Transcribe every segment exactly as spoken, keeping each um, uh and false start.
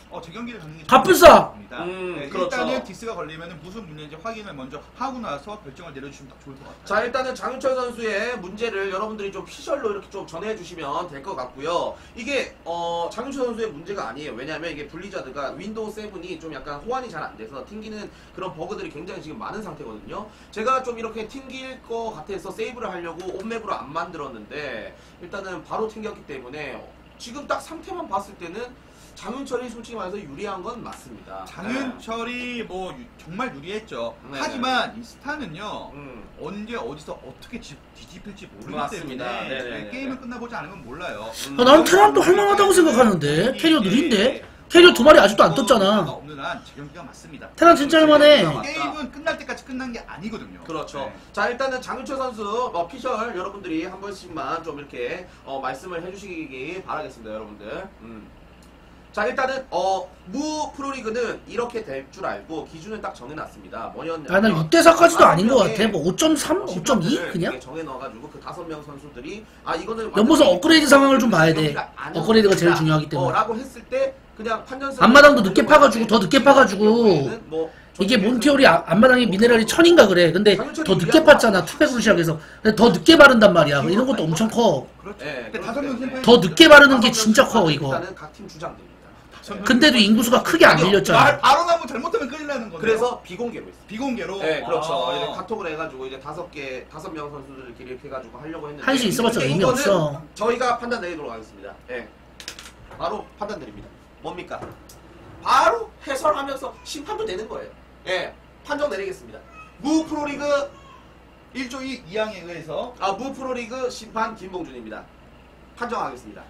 어, 재경기를 가는 게 바쁘사. 음, 네, 그렇죠. 일단은 디스가 걸리면 무슨 문제인지 확인을 먼저 하고 나서 결정을 내려주시면 딱 좋을 것 같아요. 자, 일단은 장윤철 선수의 문제를 여러분들이 좀 피셜로 이렇게 좀 전해주시면 될 것 같고요. 이게 어 장윤철 선수의 문제가 아니에요. 왜냐하면 이게 블리자드가 윈도우 세븐이 좀 약간 호환이 잘 안 돼서 튕기는 그런 버그들이 굉장히 지금 많은 상태거든요. 제가 좀 이렇게 튕길 것 같아서 세이브를 하려고 온맵으로 안 만들었는데 일단은 바로 튕겼기 때문에 지금 딱 상태만 봤을 때는 장윤철이 솔직히 말해서 유리한 건 맞습니다. 장윤철이 뭐 유, 정말 유리했죠. 네. 하지만 이 스타는요. 음. 언제 어디서 어떻게 지, 뒤집힐지 모르기 맞습니다. 때문에 네네네. 게임을 끝나보지 않으면 몰라요. 음. 아, 난 테란도 할만하다고 생각하는데 캐리어 느린데? 캐리어 두 마리 아직도 안 떴잖아. 없는 한 재경기가 맞습니다. 테란 진짜 할만해. 게임은 끝날 때까지 끝난 게 아니거든요. 그렇죠. 네. 자, 일단은 장윤철 선수 어, 피셜 여러분들이 한 번씩만 좀 이렇게 어, 말씀을 해주시기 바라겠습니다, 여러분들. 음. 자, 일단은 어, 무 프로리그는 이렇게 될 줄 알고 기준을 딱 정해놨습니다. 뭐였냐면 아, 난 육 대 사까지도 아닌 것 같아. 뭐 오 점 삼, 오 점 이 그냥? 정해놔가지고 그 다섯 명 선수들이 아 이거는 연보성 업그레이드 상황을 좀 봐야 돼. 업그레이드가 제일 중요하기 때문에. 어, 라고 했을 때 그냥 판정 앞마당도 늦게 파가지고 더 늦게 파가지고 뭐 이게 몬티올이 아- 앞마당에 미네랄이 천인가 그래. 근데 더 늦게 팠잖아. 투팩으로 시작해서. 근데 더 늦게 바른단 말이야. 이런 것도 엄청 커. 그렇죠. 예, 근데 다섯 명 그렇기 때문에 더 늦게 바르는 게 진짜 커 이거. 일단은 각 팀 주장됩니다. 근데도 인구수가 크게 안 밀렸잖아. 말 바로 나면 잘못하면 큰일 나는 건데. 그래서 비공개로 했어요. 비공개로. 네, 그렇죠. 아. 이제 카톡을 해가지고 이제 다섯 개, 다섯 명 선수들끼리 이렇게 해가지고 하려고 했는데 한시 있어봤자 근데 의미 이거는 없어. 저희가 판단 내리도록 하겠습니다. 예, 바로 판단 드립니다. 뭡니까? 바로 해설하면서 심판도 내는 거예요. 예, 판정 내리겠습니다. 무 프로리그 일 조 이 항에 의해서 아, 무 프로리그 심판 김봉준입니다. 판정하겠습니다.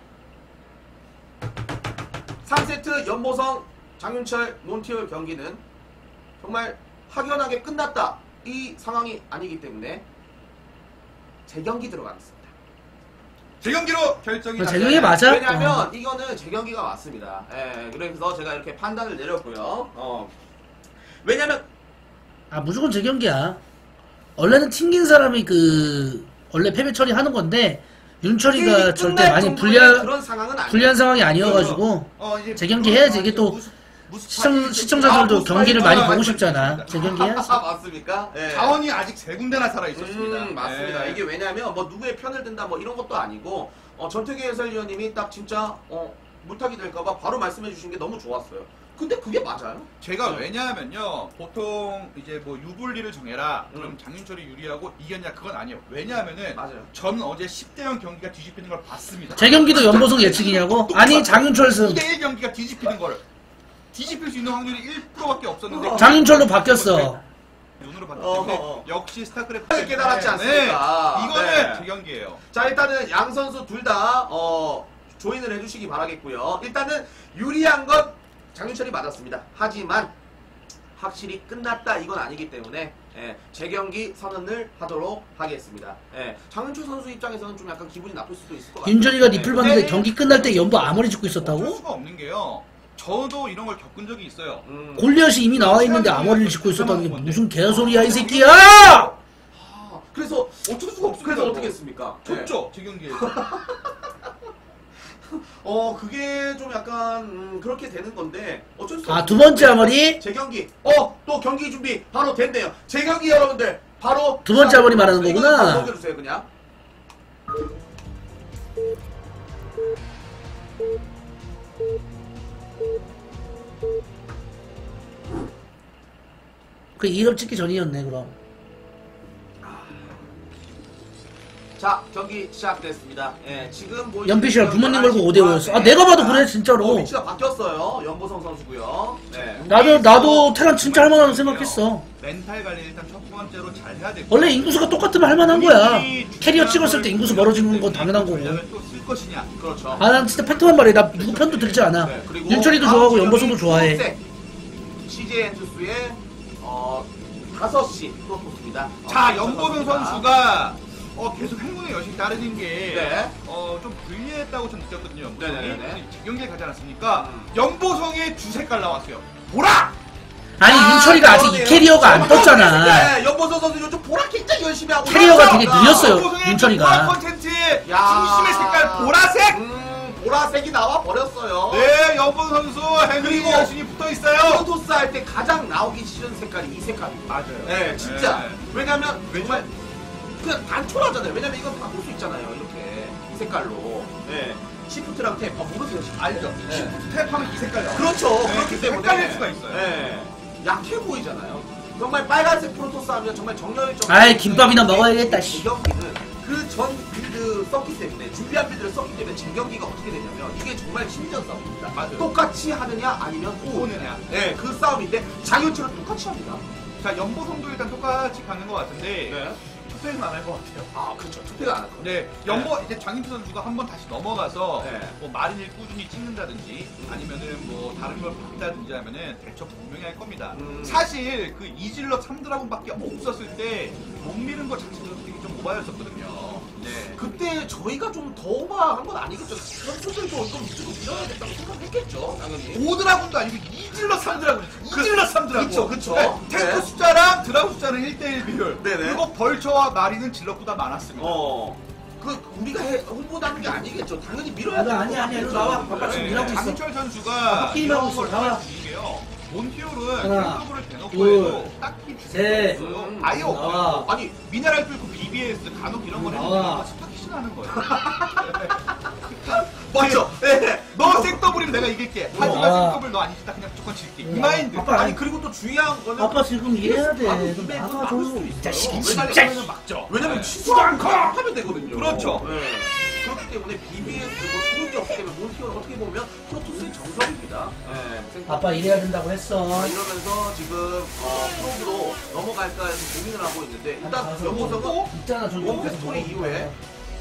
삼 세트 연보성 장윤철 몬티올 경기는 정말 확연하게 끝났다 이 상황이 아니기 때문에 재경기 들어가겠습니다. 재경기로 결정이 재경기 아, 맞아? 왜냐하면 어. 이거는 재경기가 맞습니다. 예, 그래서 제가 이렇게 판단을 내렸고요. 어. 왜냐면 아 무조건 제 경기야. 원래는 튕긴 사람이 그 원래 패배 처리하는 건데 윤철이가 절대 많이 불리한 그런 상황은 아니에요. 불리한 상황이 아니어가지고 어, 이제 재경기 해야지. 이게 또 무스- 무스 시청 파티- 시청자들도 아, 무스 경기를 파티- 많이 아, 보고 맞습니다. 싶잖아. 재경기 해야지. 아, 맞습니까? 예. 자원이 아직 세 군데나 살아 있었습니다. 음, 맞습니다. 네. 이게 왜냐면 뭐 누구의 편을 든다 뭐 이런 것도 아니고 어, 전태기 해설위원님이 딱 진짜 어, 물타기 될까봐 바로 말씀해 주신 게 너무 좋았어요. 근데 그게 맞아요? 제가 네. 왜냐하면요 보통 이제 뭐 유불리를 정해라 그럼 음. 장윤철이 유리하고 이겼냐 그건 아니에요. 왜냐하면은 맞아요. 저는 어제 십 대 영 경기가 뒤집히는 걸 봤습니다. 제 경기도 연보성 예측이냐고? 아니 장윤철 승. 이 대 일 경기가 뒤집히는 거를 뒤집힐 수 있는 확률이 일 퍼센트밖에 없었는데 장윤철로 바뀌었어. 눈으로 봤기 어허. 때문에 역시 스타크래프트 깨달았지 네, 않습니까? 네. 이거는 네. 제 경기예요. 자, 일단은 양 선수 둘 다 어, 조인을 해주시기 바라겠고요. 일단은 유리한 건 장윤철이 맞았습니다. 하지만 확실히 끝났다 이건 아니기 때문에 예, 재경기 선언을 하도록 하겠습니다. 예, 장윤철 선수 입장에서는 좀 약간 기분이 나쁠 수도 있을 것 같아요. 윤철이가 리플 봤는데 네. 경기 끝날 때 연보 아무리 짓고 어쩔 있었다고? 수가 없는 게요. 저도 이런 걸 겪은 적이 있어요. 음. 골리앗이 이미 나와 있는데 아머리를 짓고 있었다는 게 무슨 개소리야 이 새끼야! 아, 그래서 어쩔 수가 없어. 그래서 어떻게 했습니까? 예. 졌죠 제 경기에서. 어, 그게 좀 약간 음, 그렇게 되는 건데 어쩔 수 없어요. 아, 두 번째 아머리? 재경기. 어, 또 경기 준비 바로 됐네요. 재경기 여러분들 바로 두 번째 아머리 말하는 이거 거구나. 바로 넘겨주세요 그냥. 그 이름 찍기 전이었네 그럼. 자, 경기 시작됐습니다. 예, 지금 뭐 연필이랑 부모님 걸고 오 대 오였어. 아, 내가 봐도 그래, 진짜로. 어, 위치가 바뀌었어요. 연보성 선수고요. 네. 나도 나도 테란 진짜 할만하다고 생각했어. 멘탈 관리 일단 첫 번째로 잘 해야 되고. 원래 인구수가 똑같으면 할만한 거야. 캐리어 찍었을 때 인구수 멀어지는 건 당연한 거고. 또쓸 것이냐. 그렇죠. 아, 난 진짜 팩트만 말해. 나 누구 편도 들지 않아. 네, 그리고 윤철이도 다음 좋아하고 경기 연보성도 좋아해. 초록색 씨제이 엔투스의 어 다섯 시 프로토스입니다. 자, 어, 연보성 선수입니다. 선수가 어, 계속 행운의 여신 따르는 게 네. 어, 좀 불리했다고 좀 느꼈거든요. 연보성이 네네네. 재경기에 가지 않았습니까? 음. 연보성의 두 색깔 나왔어요. 보라! 아니 아, 윤철이가 아직 이 그러네요. 캐리어가 안 떴잖아. 네, 연보성 선수 요즘 보라 굉장히 열심히 하고 캐리어가 있어요. 되게 느렸어요. 연보성의 윤철이가. 보라 콘텐츠 야. 중심의 색깔 보라색! 음, 보라색이 나와 버렸어요. 네, 연보 선수 henry 그리고 여신이 붙어 있어요. 프로토스 할 때 가장 나오기 싫은 색깔이 이 색깔입니다. 맞아요. 네, 진짜. 네. 왜냐면 정말 그냥 단촐하잖아요. 왜냐면 이건 바꿀 수 있잖아요. 이렇게 이 색깔로. 네. 시프트랑 탭. 아, 모르세요? 시프트? 알죠. 네. 시프트 탭하면 이 색깔 나와요. 그렇죠. 네, 그렇기 때문에 헷갈릴 수가 있어요. 네. 약해 보이잖아요. 정말 빨간색 프로토스 하면 정말 정렬적. 아이, 김밥이나 먹어야겠다, 씨. 이 경기는 그 전 빌드 썼기 때문에 준비한 빌드를 썼기 때문에 제 경기가 어떻게 되냐면 이게 정말 심리전 싸움입니다. 맞아요. 똑같이 하느냐 아니면 또 오느냐. 네, 그 싸움인데 장윤철은 똑같이 합니다. 자, 연보성도 일단 똑같이 가는 것 같은데 네. 투표는 안 할 것 같아요. 아, 그렇죠. 투표가 안 할 거예요. 네, 연보 이제 장인표 선수가 한번 다시 넘어가서 네. 뭐 마린을 꾸준히 찍는다든지 아니면은 뭐 다른 걸 바꾼다든지 하면은 대처 분명히 할 겁니다. 음. 사실 그 이질러 삼 드라곤밖에 없었을 때 못 미는 것 자체도 되게 좀 오바였었거든요. 네. 그때 저희가 좀 더 오버한 건 아니겠죠. 선수들도 이거 밑으로 밀어야겠다고 생각했겠죠. 당연히. 오 드라곤도 아니고 이질러 삼 드라곤. 이질러 삼 드라곤. 그쵸, 그쵸. 네, 탱크 네. 숫자랑 드라곤 숫자는 일 대 일 비율. 네네. 그리고 벌처와 마린은 질럿보다 많았습니다. 어. 그 우리가 해, 홍보하는 게 아니겠죠. 당연히 밀어야 아니, 아니, 아니, 일로 나와. 바깥 바깥 지금 네. 일하고 있어. 장철 선수가 아, 게임하고 이런 있어. 걸 나와. 이게요. 몬티오는 하나, 탱커를 대놓고 둘, 해도 딱히 셋, 없어요. 음, 아예 나와. 없어요. 아니 미네랄 뚫고 비비에스 간혹 이런 걸 나와. 해도 스파키신 하는 거예요. 맞죠? 네. 너 생더블이면 내가 이길게. 하지만 나와. 생더블 너 아니겠다 그냥 무조건 질게. 이 나와. 마인드. 아빠, 아니 그리고 또 중요한 거는 아빠 지금 일해야 돼. 바로 좀 이벤트 나가줘. 막을 수도 이 있어요. 자식이 왜냐면 진짜. 그러면 막죠. 왜냐면 네. 취소한 거 하면 되거든요. 그렇죠. 네. 그렇기 때문에 비비에스 뭐 좋은 게 없기 때문에 몬티오는 어떻게 보면 프로토스의 정석입니다. 네. 생각- 아빠 일해야 된다고 했어. 자, 이러면서 지금 어, 프로브로 넘어갈까 해서 고민을 하고 있는데 일단 가서 연보성은 뭐 있잖아, 저기. 원패 스토리 이후에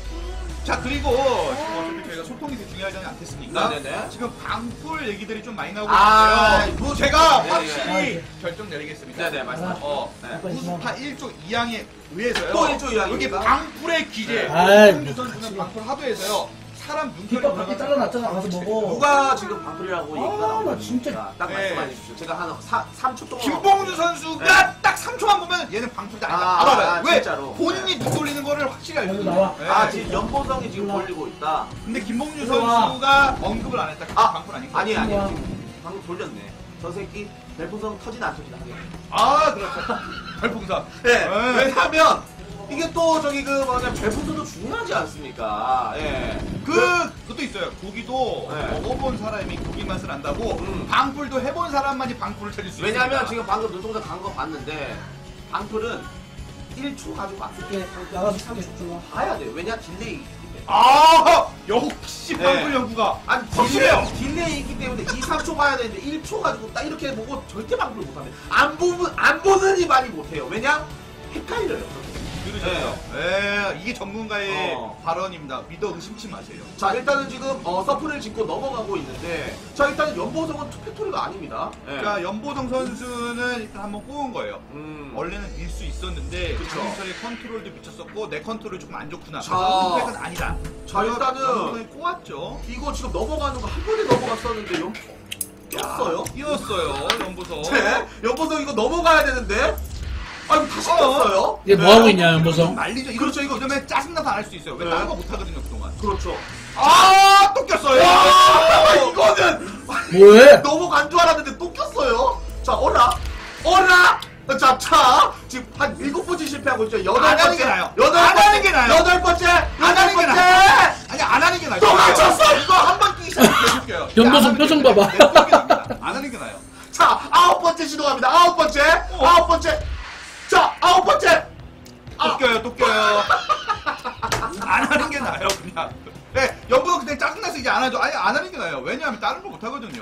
자 그리고 지금 어차피 저희가 소통이 되게 중요하지 않겠습니까? 네네네. 지금 방풀 얘기들이 좀 많이 나오고 아, 있는데요. 뭐 제가 네네. 확실히 아, 네. 결정 내리겠습니다. 네네 말씀하세요. 어, 네. 아빠 우스파 일 조 이 항에 의해서요. 또 일조 이 항입니다. 여기 방풀의 기재. 네. 아이, 홍준수 선수는 방풀 하도해서요. 사람 눈결이 김밥 밖에 잘라놨잖아. 가서 먹어. 누가 지금 방풀이라고 얘기가 아, 나오고 나 진짜- 있습니다. 딱 네. 말씀해 주십시오. 제가 한 삼 초 동안 김봉주 선수가 네. 딱 삼 초만 보면 얘는 방풀도 아니다. 아, 알아요. 아, 왜? 진짜로. 본인이 눈 돌리는 거를 확실히 알거든요. 여기 나와. 네. 아 지금 연보성이 지금 올라와. 돌리고 있다. 근데 김봉주 올라와. 선수가 언급을 안 했다. 그게 아 방풀 아닌가? 아니 아니 올라와. 지금 방금 돌렸네. 저 새끼 별풍선 터지나 안 터지나 하게. 아, 그렇죠. 별풍선. 네. 네. 왜냐하면 이게 또 저기 그 뭐냐 별풍선도 중요하지 않습니까? 예. 그, 그것도 있어요. 고기도 네. 먹어본 사람이 고기 맛을 안다고 음. 방풀도 해본 사람만이 방풀을 찾을 수 왜냐면 있습니다. 지금 방금 눈동자 간 거 봤는데 방풀은 일 초 가지고 안 쓸게. 예, 나가서 살게 좀 봐야 돼. 왜냐 딜레이. 아, 역시 네. 방풀 연구가 아니 확실해요. 딜레이, 딜레이이기 때문에 이, 삼 초 봐야 되는데 일 초 가지고 딱 이렇게 보고 절대 방풀 못하네. 안 보면 안 보는 이 말이 못해요. 왜냐 헷갈려요. 그러셨죠? 예, 이게 전문가의 어. 발언입니다. 믿어 의심치 마세요. 자 일단은 지금 어, 서프를 짓고 넘어가고 있는데 자 일단은 연보성은 투팩토리가 아닙니다. 예. 그러니까 연보성 선수는 일단 한번 꼬은 거예요. 음. 원래는 밀 수 있었는데 그쵸. 장윤철의 컨트롤도 미쳤었고 내 컨트롤이 조금 안 좋구나. 자. 그래서 투팩은 아니다. 자, 일단은- 연보성이 꼬았죠. 이거 지금 넘어가는 거 한 번에 넘어갔었는데 연 꼈어요? 뛰었어요, 연보성. 네? 연보성 이거 넘어가야 되는데 아니 다시 꼈어요? 얘 뭐 하고 있냐, 연보성? 말리죠. 이거 그렇죠, 이거. 이러면 짜증나서 안 할 수 있어요. 왜 네. 다른 거 못 하거든요, 그동안. 그렇죠. 아, 또 꼈어요. 아, 이거는 뭐해? 넘어간 줄 알았는데 또 꼈어요. 자, 어라, 어라. 자, 자, 지금 한 일곱 번째 실패하고 있죠. 여덟 안 번째, 하는 게 나아요. 여덟 안 번째, 하는 게 나아요. 여덟 번째, 안 여덟 하는 게 번째. 나아요. 아니, 안 하는 게 나아요. 또 맞췄어! 이거 한 번 끼기 시작하면 계속해요. 연보성 표정 봐봐. 안 하는 게 나아요. 자, 아홉 번째 시도합니다. 아홉 번째, 아홉 번째. 자, 아홉 번째. 또 껴요, 또 껴요. 안 하는 게 나아요, 그냥. 네, 연보성 그때 짜증나서 이제 안 하죠. 아니, 안 하는 게 나아요. 왜냐하면 다른 걸 못 하거든요.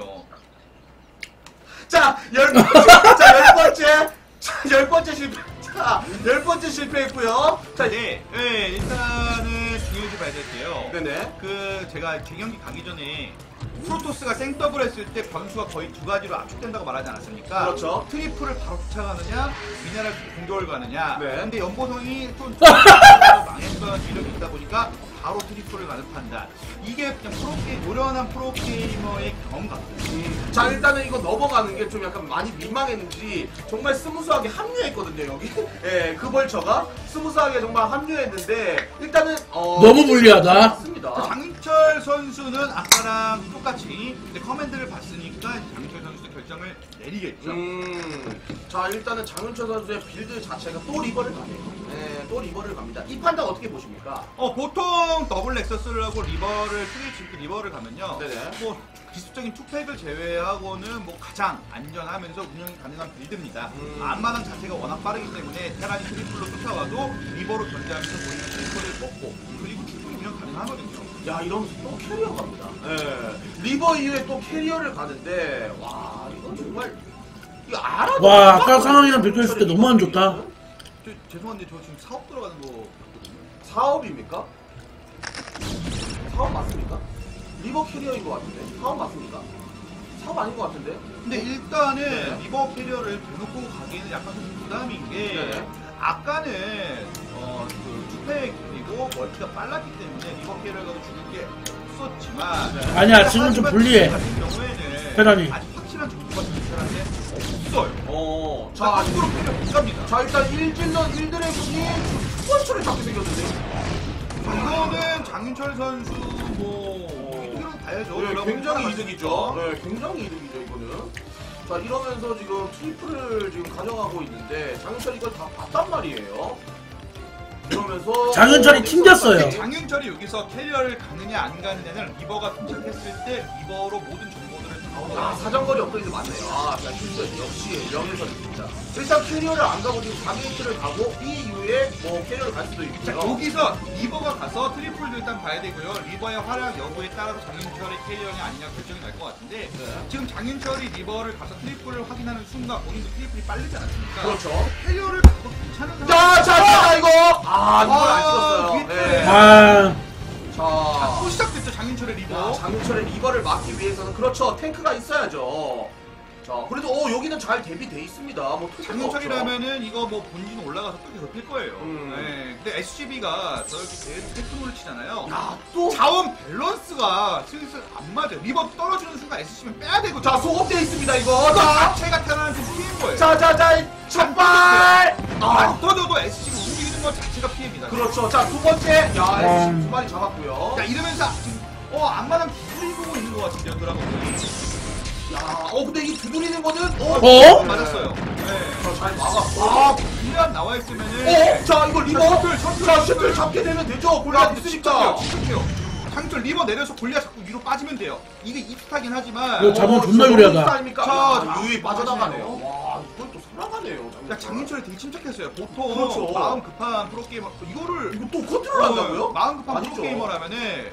자, 열 번째, 자, 열 번째, 자, 열 번째 실패. 자, 열 번째 실패했고요. 자, 네, 네, 일단은 중요시 봐야 될 게요. 네네. 그 제가 개경기 가기 전에 프로토스가 생더블 했을 때 변수가 거의 두 가지로 압축된다고 말하지 않았습니까? 그렇죠. 트리플을 바로 쫓아가느냐, 미네랄 공격을 가느냐. 네. 근데 연보성이 좀 망했던 이력이 있다 보니까 바로 트리플을 가는 판단. 이게 그냥 프로게임, 노련한 프로게이머의 경험 같아요. 자, 일단은 이거 넘어가는 게 좀 약간 많이 민망했는지 정말 스무스하게 합류했거든요, 여기. 예, 그 벌처가 스무스하게 정말 합류했는데 일단은 어 너무 불리하다. 맞습니다. 맞습니다. 장윤철 선수는 아까랑 똑같이 근데 커맨드를 봤으니까 장윤철 선수도 결정을 내리겠죠. 음, 자 일단은 장윤철 선수의 빌드 자체가 또 리버를 가네요. 네, 또 리버를 갑니다. 이 판단 어떻게 보십니까? 어 보통 더블 넥서스를 하고 리버를 스위치 리버를 가면요. 네네. 뭐 기술적인 투팩을 제외하고는 뭐 가장 안전하면서 운영이 가능한 빌드입니다. 음. 앞마당 자체가 워낙 빠르기 때문에 테란이 트리플로 쫓아와도 리버로 견제하면서 본인은 트리플을 먹고 그리고 충분히 운영 가능하거든요. 야 이러면서 또 캐리어 갑니다. 네. 리버 이후에 또 캐리어를 가는데 와 이건 정말 이거 알아. 와, 아까 상황이랑 비교했을 때 너무 안 좋다. 저, 죄송한데 저 지금 사업 들어가는 거 같거든요. 사업입니까? 사업 맞습니까? 리버 캐리어인 것 같은데 사업 맞습니까? 사업 아닌 것 같은데? 근데 일단은 네. 리버 캐리어를 대놓고 가기에는 약간 좀 부담인 게 네. 아까는 어, 그 투팩 그리고 멀티가 빨랐기 때문에 리버 캐리어가 죽을 게 없었지만 네. 아니야, 지금 좀 불리해. 같은 경우에는 테란이. 아직 확실한 정보가 테란에 없어요. 어, 자, 자, 함부로 캐리어 못 갑니다. 자 일단 일질러 일드래곤이 투번처를 잡게 생겼는데 이거는 장윤철 선수 뭐 이득으로 봐야죠. 네, 여러분 굉장히 따라갈 수 이득이죠. 있죠. 네, 굉장히 이득이죠 이거는. 자 이러면서 지금 트리플을 지금 가져가고 있는데 장윤철 이걸 다 봤단 말이에요. 이러면서 장윤철이 튕겼어요. 장윤철이 여기서 캐리어를 가느냐 안 가느냐는 리버가 도착했을 때 리버로 모든 정보들을 다 아 얻어가서 사정거리 업그레이드 맞네요. 아 자, 실수했네. 역시 명예선입니다. 일단 캐리어를 안 가고 지금 장윤철을 가고 이 이후에 뭐 캐리어를 갈 수도 자, 있고요. 여기서 리버가 가서 트리플도 일단 봐야 되고요. 리버의 활약 여부에 따라서 장윤철의 캐리어냐 아니냐 결정이 날 것 같은데 네. 지금 장윤철이 리버를 가서 트리플을 확인하는 순간 본인도 트리플이 빠르지 않았습니까? 그렇죠. 캐리어를 가도 괜찮은 상황. 자, 자, 자, 이거 아 이걸 안 아, 찍었어요. 뒤에 네. 아, 자, 자. 또 시작됐죠 장윤철의 리버. 자, 장윤철의 리버를 막기 위해서는 그렇죠 탱크가 있어야죠. 자 그래도 어 여기는 잘 대비돼 있습니다. 뭐 투자가 없죠. 장윤철이라면은 이거 뭐 본진 올라가서 또 계속 필 거예요. 음. 네. 근데 에스지비가 저렇게 계속 테크노를 치잖아요. 야또 자원 밸런스가 슬슬 안 맞아요. 리버 떨어지는 순간 에스지비는 빼야 되거든요. 자 소급돼 있습니다 이거. 이거 자, 자체가 테라는 좀 피해인 거예요. 자자자 첫발. 안 아 터져도 에스지비 움직이는 것 자체가 피해입니다. 그렇죠. 자 두 번째 야 음. 에스씨 두 마리 잡았고요. 자 이러면서 지금 어 앞마당 기술이 보고 있는 것 같은데요 드라곤이. 야어 근데 이 두드리는 거는 어, 어? 맞았어요. 네. 잘 막았고. 아 골리앗 나와 있으면은. 어? 자 이거 리버 셔틀, 셔틀, 자 셔틀. 셔틀 잡게 되면 되죠. 골리앗 있으니까. 진짜요. 장윤철 리버 내려서 골리앗 자꾸 위로 빠지면 돼요. 이게 입스타긴 하지만. 이거 잡으면 어, 존나 진짜 유리하다. 너무 아닙니까? 자, 야, 자, 유이 자, 빠져나가네요. 하시네요. 와 이걸 또 살아가네요. 야, 장윤철이 되게 침착했어요. 보통 그렇죠. 마음 급한 프로게이머 이거를 이거 또 컨트롤 한다고요? 어, 마음 급한 아니죠. 프로게이머라면은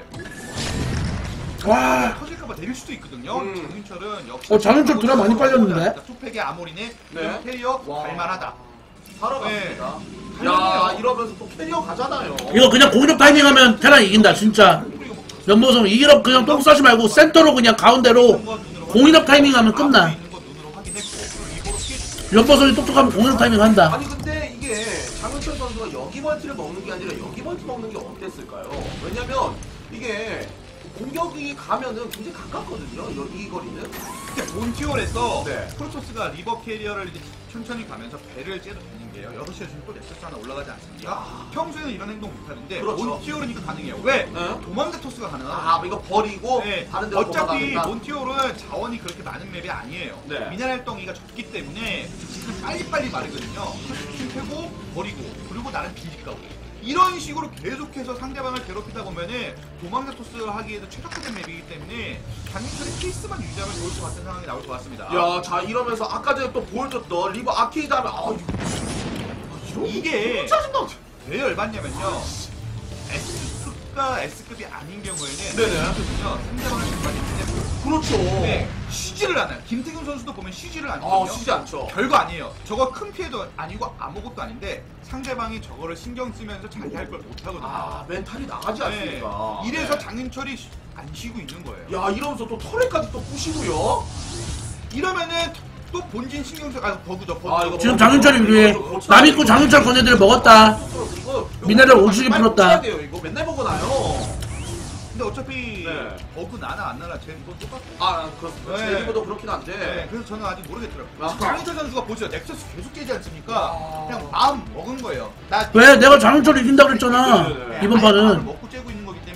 와. 터질까봐 내릴 수도 있거든요. 음. 장윤철은 역시 어, 장윤철 드랍 많이 빨렸는데? 투팩의 아모리네 네. 캐리어 와. 갈만하다. 살아갑니다. 네. 야 이러면서 또 캐리어 가잖아요. 이거 그냥 공격 타이밍 하면 테란 이긴다, 진짜. 연보성 이기럽 그냥 똥 싸지 말고 센터로 그냥 가운데로 공인업 타이밍 하면 끝나. 있는 거 눈으로 확인했고 그리고 리버로 피해주고. 연보성이 똑똑하면 공인업 타이밍 한다. 아니 근데 이게 장윤철 선수가 여기 멀티를 먹는 게 아니라 여기 멀티 먹는 게 어땠을까요? 왜냐면 이게 공격이 가면은 굉장히 가깝거든요. 여- 이 거리는. 근데 몬티올에서 네. 프로토스가 리버 캐리어를 이제 천천히 가면서 배를 째도 되는 게요. 여섯 시에 지금 또 넥서스 하나 올라가지 않습니까? 평소에는 이런 행동 못하는데 그렇죠. 몬티올은 이거 가능해요. 왜? 네. 도망자 토스가 가능하다. 아 이거 버리고 네. 다른 데로 어차피 도망가겠다. 몬티올은 자원이 그렇게 많은 맵이 아니에요. 네. 미네랄 덩이가 적기 때문에 지금 빨리빨리 마르거든요. 킬 패고 버리고 그리고 나는 빌리 까고 이런 식으로 계속해서 상대방을 괴롭히다 보면은 도망자 토스 하기에도 최적화된 맵이기 때문에 장윤철의 케이스만 유지하면 좋을 것 같은 상황이 나올 것 같습니다. 야, 자 이러면서 아까 전에 또 보여줬던 리버 아케이드 하면 아 이거 이게 짜증나. 왜 열받냐면요. S급과 S급이 아닌 경우에는 네네. S급은요 상대방을 정말 힘내고 그렇죠. 네, 쉬지를 않아요. 김태균 선수도 보면 쉬지를 아 않거든요. 쉬지 않죠. 별거 아니에요. 저거 큰 피해도 아니고 아무것도 아닌데 상대방이 저거를 신경 쓰면서 자기 할 걸 못하거든요. 아 멘탈이 나가지 네. 않습니까? 이래서 네. 장윤철이 쉬- 안 쉬고 있는 거예요. 야 이러면서 또 터렛까지 또 부시고요. 이러면은 또 본진 신경 쓰, 아 버그죠 버그. 아, 이거 지금 뭐- 장윤철이 위해 이거 남있고 장윤철 건애들 먹었다. 이거 미네랄 오지게 빨리 풀었다. 붙여야 돼요. 이거 맨날 보고 나요. 근데 어차피 네. 버그 나나 안 나나 쟤는 또 똑같아. 아 그렇습니다. 네. 제 리버도 그렇긴 한데. 네, 그래서 저는 아직 모르겠더라고요. 아하. 장윤철 선수가 보세요. 넥서스 계속 깨지 않습니까? 아. 그냥 마음 먹은 거예요. 나 왜? 내가 장윤철 이긴다 그랬잖아. 네, 네, 네. 이번 아예 마음을 판은. 먹고 째고 있는 거기 때문에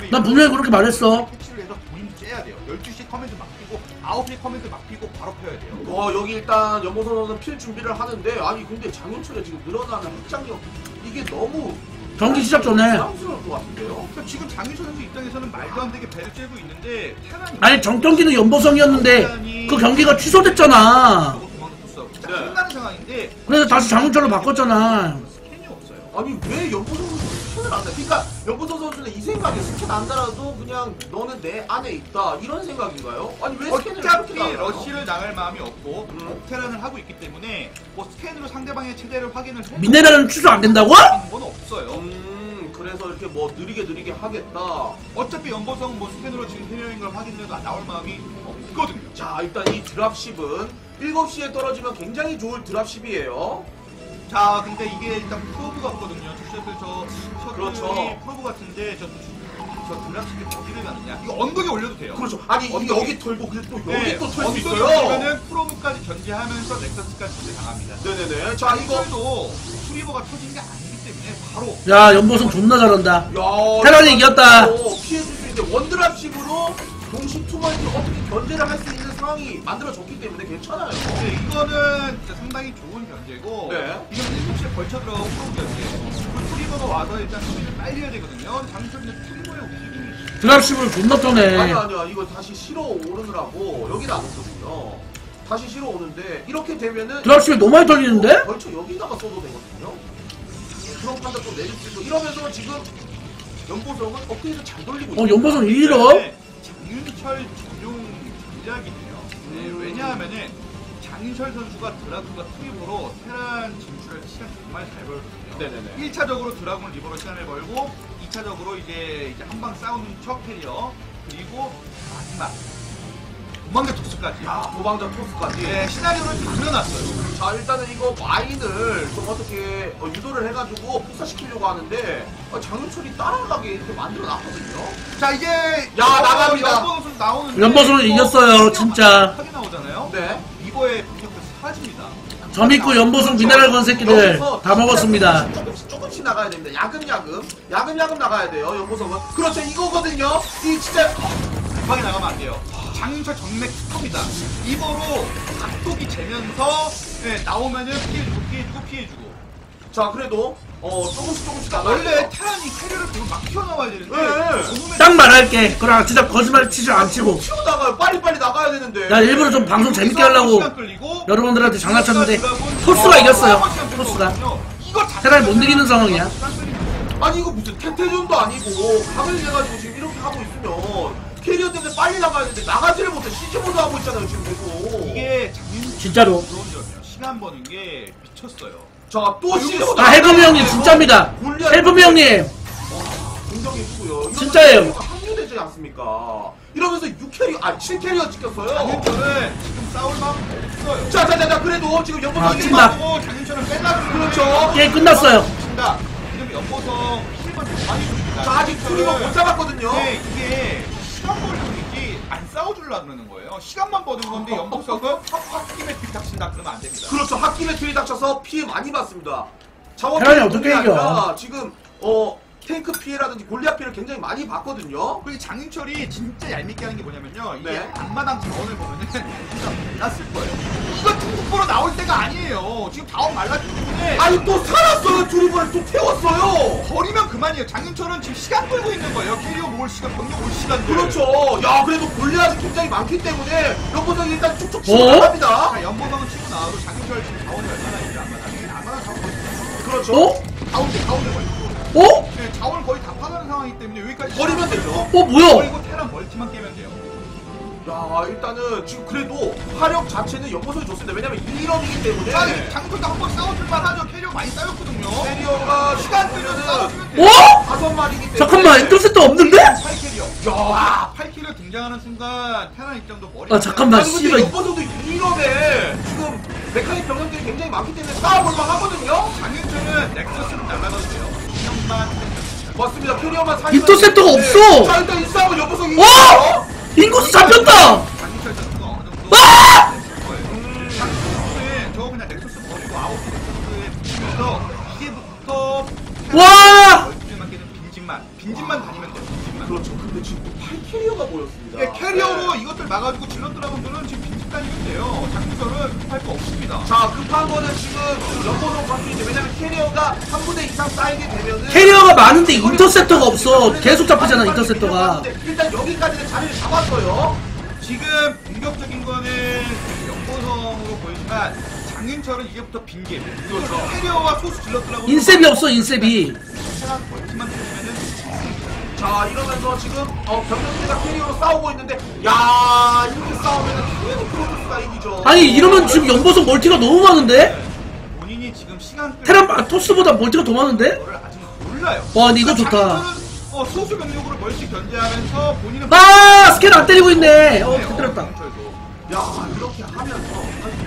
장윤철이 난 분명히 그렇게 말했어. 캐치를 해서 본인 째야 돼요. 열두 시 커맨드 막 피고 아홉 시 커맨드 막 피고 바로 펴야 돼요. 어 여기 일단 연보선 선수는 필 준비를 하는데 아니 근데 장윤철의 지금 늘어나는 확장력 이게 너무 경기 시작 전에. 부담스러울 것 같은데요? 그러니까 지금 장윤철 선수 입장에서는 말도 안 되게 배를 쬐고 있는데 테란이 아니 정경기는 연보성이었는데 그 경기가 취소됐잖아. 진짜 끝나는 상황인데 그래서 다시 장윤철로 바꿨잖아. 스캔이 없어요. 아니 왜 연보선 선수 스캔을 안 해? 그러니까 연보선 선수는 이 생각에 스캔 안 달아도 그냥 너는 내 안에 있다 이런 생각인가요? 아니 왜 스캔을 어차피 이렇게 달아요? 러쉬를 나갈 마음이 없고 음. 옥테란을 하고 있기 때문에 뭐 스캔으로 상대방의 체제를 확인을 해도 미네랄은 취소 안 된다고? 있는 건 없어요. 음 그래서 이렇게 뭐 느리게 느리게 하겠다. 어차피 연보성 뭐 스캔으로 지금 캐리어인 걸 확인해도 나올 마음이 없거든요. 자 일단 이 드랍십은 일곱 시에 떨어지면 굉장히 좋을 드랍십이에요. 자, 근데 이게 일단 프로브 같거든요. 주셔들 저 셔틀이 그렇죠. 프로브 같은데 저, 저 드랍식이 어디를 가느냐? 이거 언덕에 올려도 돼요. 그렇죠. 아니 이게 언덕에. 여기 털고 그리고 또 여기 네, 또 털 수 언덕에 있어요. 올리면은 프로브까지 견제하면서 넥서스까지 견제 당합니다. 네네네. 자 이거 이거도 프리버가 터진 게 아니기 때문에 바로 야 연보성 존나 잘한다. 야 테란이 이겼다. 피해줄 수 있는데 원드랍식으로 동시 투머리를 어떻게 견제를 할 수 있는 상황이 만들어졌기 때문에 괜찮아요. 네, 이거는 진짜 상당히 좋은 견제고 네. 이건 일곱 시에 걸쳐 들어가고 프로브 견제. 그 프리버가 와서 일단 수비를 빨리 해야 되거든요. 장철이는 프리버의 움직임이 드랍십을 존나 아니 떠네. 아니야 이거 다시 실어 오르느라고 여기 나왔거든요. 다시 실어 오는데 이렇게 되면은 드랍십이 너무 많이 털리는데? 벌써 여기다가 써도 되거든요. 그런 판단 또 내릴 수 있고 이러면서 지금 연보성은 어깨에서 잘 돌리고 어 있어요. 연보성 일일어? 장윤철 전용 전략이네요. 네, 왜냐하면은 장윤철 선수가 드라군과 투입으로 테란 진출할 시간 정말 잘 벌거든요. 네네네. 일 차적으로 드라군 리버로 시간을 벌고 이 차적으로 이제, 이제 한 방 싸우는 척 캐리어 그리고 마지막 도망자 토스까지. 야 도망자 토스까지. 네, 시나리오를 다 그려놨어요. 자 일단은 이거 마인을 좀 어떻게 어, 유도를 해가지고 폭사시키려고 하는데 어, 장윤철이 따라가게 이렇게 만들어놨거든요. 자 이제 야, 나갑니다. 연보성 선수 나오는데 연보성은 이거 이겼어요, 진짜. 하게 나오잖아요. 네. 리버의 공격도 사라집니다. 점 있고 연보성 미네랄 건 새끼들 다 먹었습니다. 조금씩 조금씩 나가야 됩니다. 야금야금 야금야금 나가야 돼요. 연보성은 그렇죠 이거거든요. 이 진짜 급하게 나가면 안 돼요. 장윤철 정맥 스톱이다. 리버로 각도기 재면서 네, 나오면은 피해주고 피해주고 피해주고. 자 그래도 어 조금씩 조금씩 나가야 원래 돼요. 테란이 캐리어를 보면 막 튀어나와야 되는데 네. 너무 딱 말할게. 그럼 진짜 거짓말 치지 안 치고. 튀어 나가요. 빨리 빨리 나가야 되는데. 나 일부러 좀 방송 재밌게 하려고 시간 끌리고 여러분들한테 장난쳤는데 드라군 토스가 어, 이겼어요. 시간 끌고 토스가. 있거든요. 이거 테란이 못 이기는 상황이야. 아니 이거 무슨 태태전도 아니고 각을 내가지고 지금 이렇게 하고 있으면 캐리어 때문에 빨리 나가야 되는데 나가지를 못해 시즈모드 하고 있잖아요 지금 계속. 이게 장윤철 진짜로. 좋은 점이에요. 시간 버는 게 미쳤어요. 자또 시즈모드. 아 헬범이 형님 진짜입니다. 헬범이 형님 굉장히 예쁘고요. 진짜예요. 합류되지 않습니까? 이러면서 육 캐리어 아 칠 캐리어 찍혔어요. 장윤철은 지금 싸울 마음 없어요. 자자자자 그래도 지금 연보성 아, 이 찐다. 하고 장윤철은 빼놔주는 그렇죠. 게임 끝났어요. 친다. 지금 연보성 힐만 더 많이 줍니다. 자 아직 투리버 못 잡았거든요. 네, 이게 시간 벌리지 안 싸워주려 그러는 거예요. 시간만 버는 건데 연보성은 홧김에 뒤탁친다 그러면 안 됩니다. 그렇죠. 핫김에 트리 닥쳐서 피해 많이 받습니다. 자원 테란이 피해 어떻게 뿐이 이겨? 아니라 지금 어 탱크 피해라든지 골리앗 피해를 굉장히 많이 받거든요. 그리고 장윤철이 진짜 얄밉게 하는 게 뭐냐면요. 이게 네. 앞마당 자원을 보면은 진짜 몰랐을 거예요. 이거 중국보로 나올 때가 아니에요. 지금 자원 말랐기 때문에 아니 또 살았어요. 투리버를 또 태웠어요. 버리면 그만이에요. 장윤철은 지금 시간 끌고 있는 거예요. 캐리어 모을 시간, 병력 올 시간. 그렇죠. 야 그래도 골리앗이 굉장히 많기 때문에 연보성이 일단 쭉쭉 치고 어? 나갑니다. 자, 연보성은 치고 나와도 장윤철 지금 자원이 얼마나 있지 앞마당에. 앞마당 자원 거의 다 그렇죠. 어? 가운데 가운데 거의. 어? 네, 자원을 거의 다 파가는 상황이기 때문에 여기까지 버리면 되죠. 어 뭐야? 버리고 테란 멀티만 깨면 돼요. 야 일단은 지금 그래도 화력 자체는 연보성이 좋습니다. 왜냐면 일 일업이기 때문에 자, 장윤철도 한번 싸워줄만 하죠. 캐리어 많이 쌓였거든요. 캐리어가 시간 시간 끌면 끌면은 싸워주면 돼요. 어? 다섯 마리기 때문에 잠깐만 인터셉트 없는데? 팔 캐리어. 야 팔 캐리어 등장하는 순간 테란 입장도 머리. 아 잠깐만 아니 근데 씨발. 연보성도 일 일업에 지금 메카닉 병력들이 굉장히 많기 때문에 싸워볼만 하거든요. 장윤철은 넥서스를 날아가도 돼요. 이형만. 맞습니다. 캐리어만 사 인터셉터가 없어. 자 일단 이 싸움은 연보성이 어? 이겨요. 인구수 잡혔다. 장윤철 선수가 어느 정도. 아! 됐을 거예요. 장윤철은 저거 그냥 넥서스 버리고 아웃 넥서스에 붙이면서 이제부터. 와! 멀티만 깨는 빈집만. 빈집만 다니면 돼요. 빈집만. 그렇죠. 중요한 거는 지금 연보성 선수인데 왜냐면 캐리어가 한 부대 이상 쌓이게 되면은 캐리어가 많은데 인터셉터가 없어. 계속 잡히잖아 인터셉터가. 일단 여기까지는 자리를 잡았어요. 지금 공격적인 거는 연보성으로 보이지만 장윤철은 이제부터 빈게 그렇죠. 캐리어와 소수 질럿들하고 인셉이 없어 인셉이. 테란 멀티만 터지면은 자 이러면서 지금 어 병력들과 캐리어로 싸우고 있는데 야 이렇게 싸우면 당연히 프로토스가 이기죠. 아니 이러면 지금 연보성 멀티가 너무 많은데? 본인이 지금 시간 끌 테란 아, 토스보다 멀티가 더 많은데? 거를 아직 몰라요. 와 근데 이거 그러니까 좋다. 장윤철은 어, 소수 병력으로 멀티 견제하면서 본인은 아 스캔 안 때리고 있네. 어 네, 때렸다. 장윤철도. 야 이렇게 하면서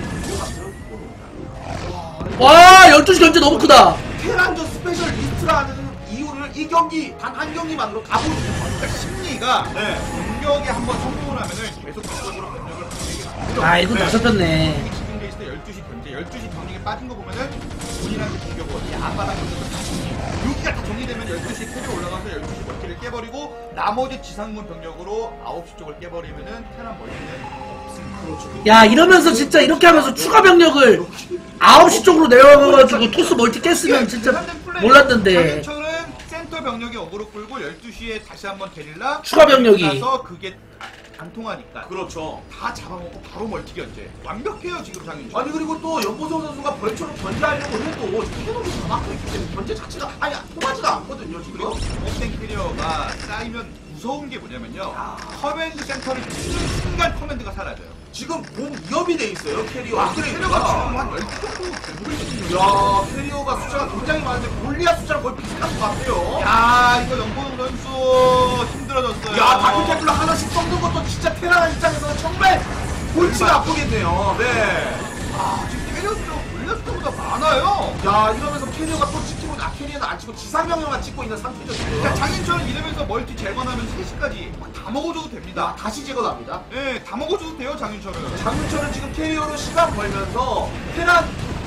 와 열두 시 견제 너무 크다. 테란저 스페셜 리스트라는 이유를 이 경기 단 한 경기만으로 다 보여주는 거예요. 그러니까 심리가 네. 공격에 한번 성공을 하면은 계속 공격으로 병력을 보내게 아 이거 다 잡혔네. 지금 돼 있을 때 열두 시 견제, 열두 시 병력에 빠진 거 보면은 본인한테 공격을 이 앞바닥 공격을 다 정리. 여기가 다 정리되면 열두 시 캐리 올라가서 열두 시 멀티를 깨버리고 나머지 지상문 병력으로 아홉 시 쪽을 깨버리면은 테란 멀티는 없습니다. 그렇죠. 야 이러면서 진짜 이렇게 하면서 추가 병력을 아홉 시 쪽으로 내려가가지고 토스 멀티 깼으면 진짜 몰랐는데. 장윤철은 센터 병력에 어그로 끌고 열두 시에 다시 한번 게릴라 추가 병력이. 나서 그게 안 통하니까 그렇죠. 다 잡아먹고 바로 멀티 견제 완벽해요 지금 장윤철. 아니 그리고 또 연보성 선수가 벌처럼 견제하려고 해도 캐논이 다 막혀있기 때문에 견제 자체가 아니 통하지가 않거든요 지금. 그리고 옵된 캐리어가 쌓이면 무서운 게 뭐냐면요 커맨드 센터를 치는 순간 커맨드가 사라져요. 지금 본 위협이 돼 있어요 캐리어. 아, 캐리어가 지금 한 열두 정도 되고 있거든요. 야 캐리어가 숫자가 굉장히 많은데 골리앗 숫자랑 거의 비슷한 것 같아요. 야 이거 연보성 선수 힘들어졌어요. 야 다크 캐플러 하나씩 썩는 것도 진짜 테란 입장에서는 정말 골치가 아프겠네요. 네. 아 지금 캐리어도 골리앗보다 많아요. 야 이러면서 캐리어가 또 찍히고 나 캐리어는 안 찍고 지상병력만 찍고 있는 상태죠 지금. 그러니까 장윤철은 이러면서 멀티 재건하면 세 시까지 다 먹어줘도 야 됩니다. 다시 제거합니다. 예, 다 먹어줘도 돼요 장윤철은. 장윤철은 지금 캐리어로 시간 벌면서 테란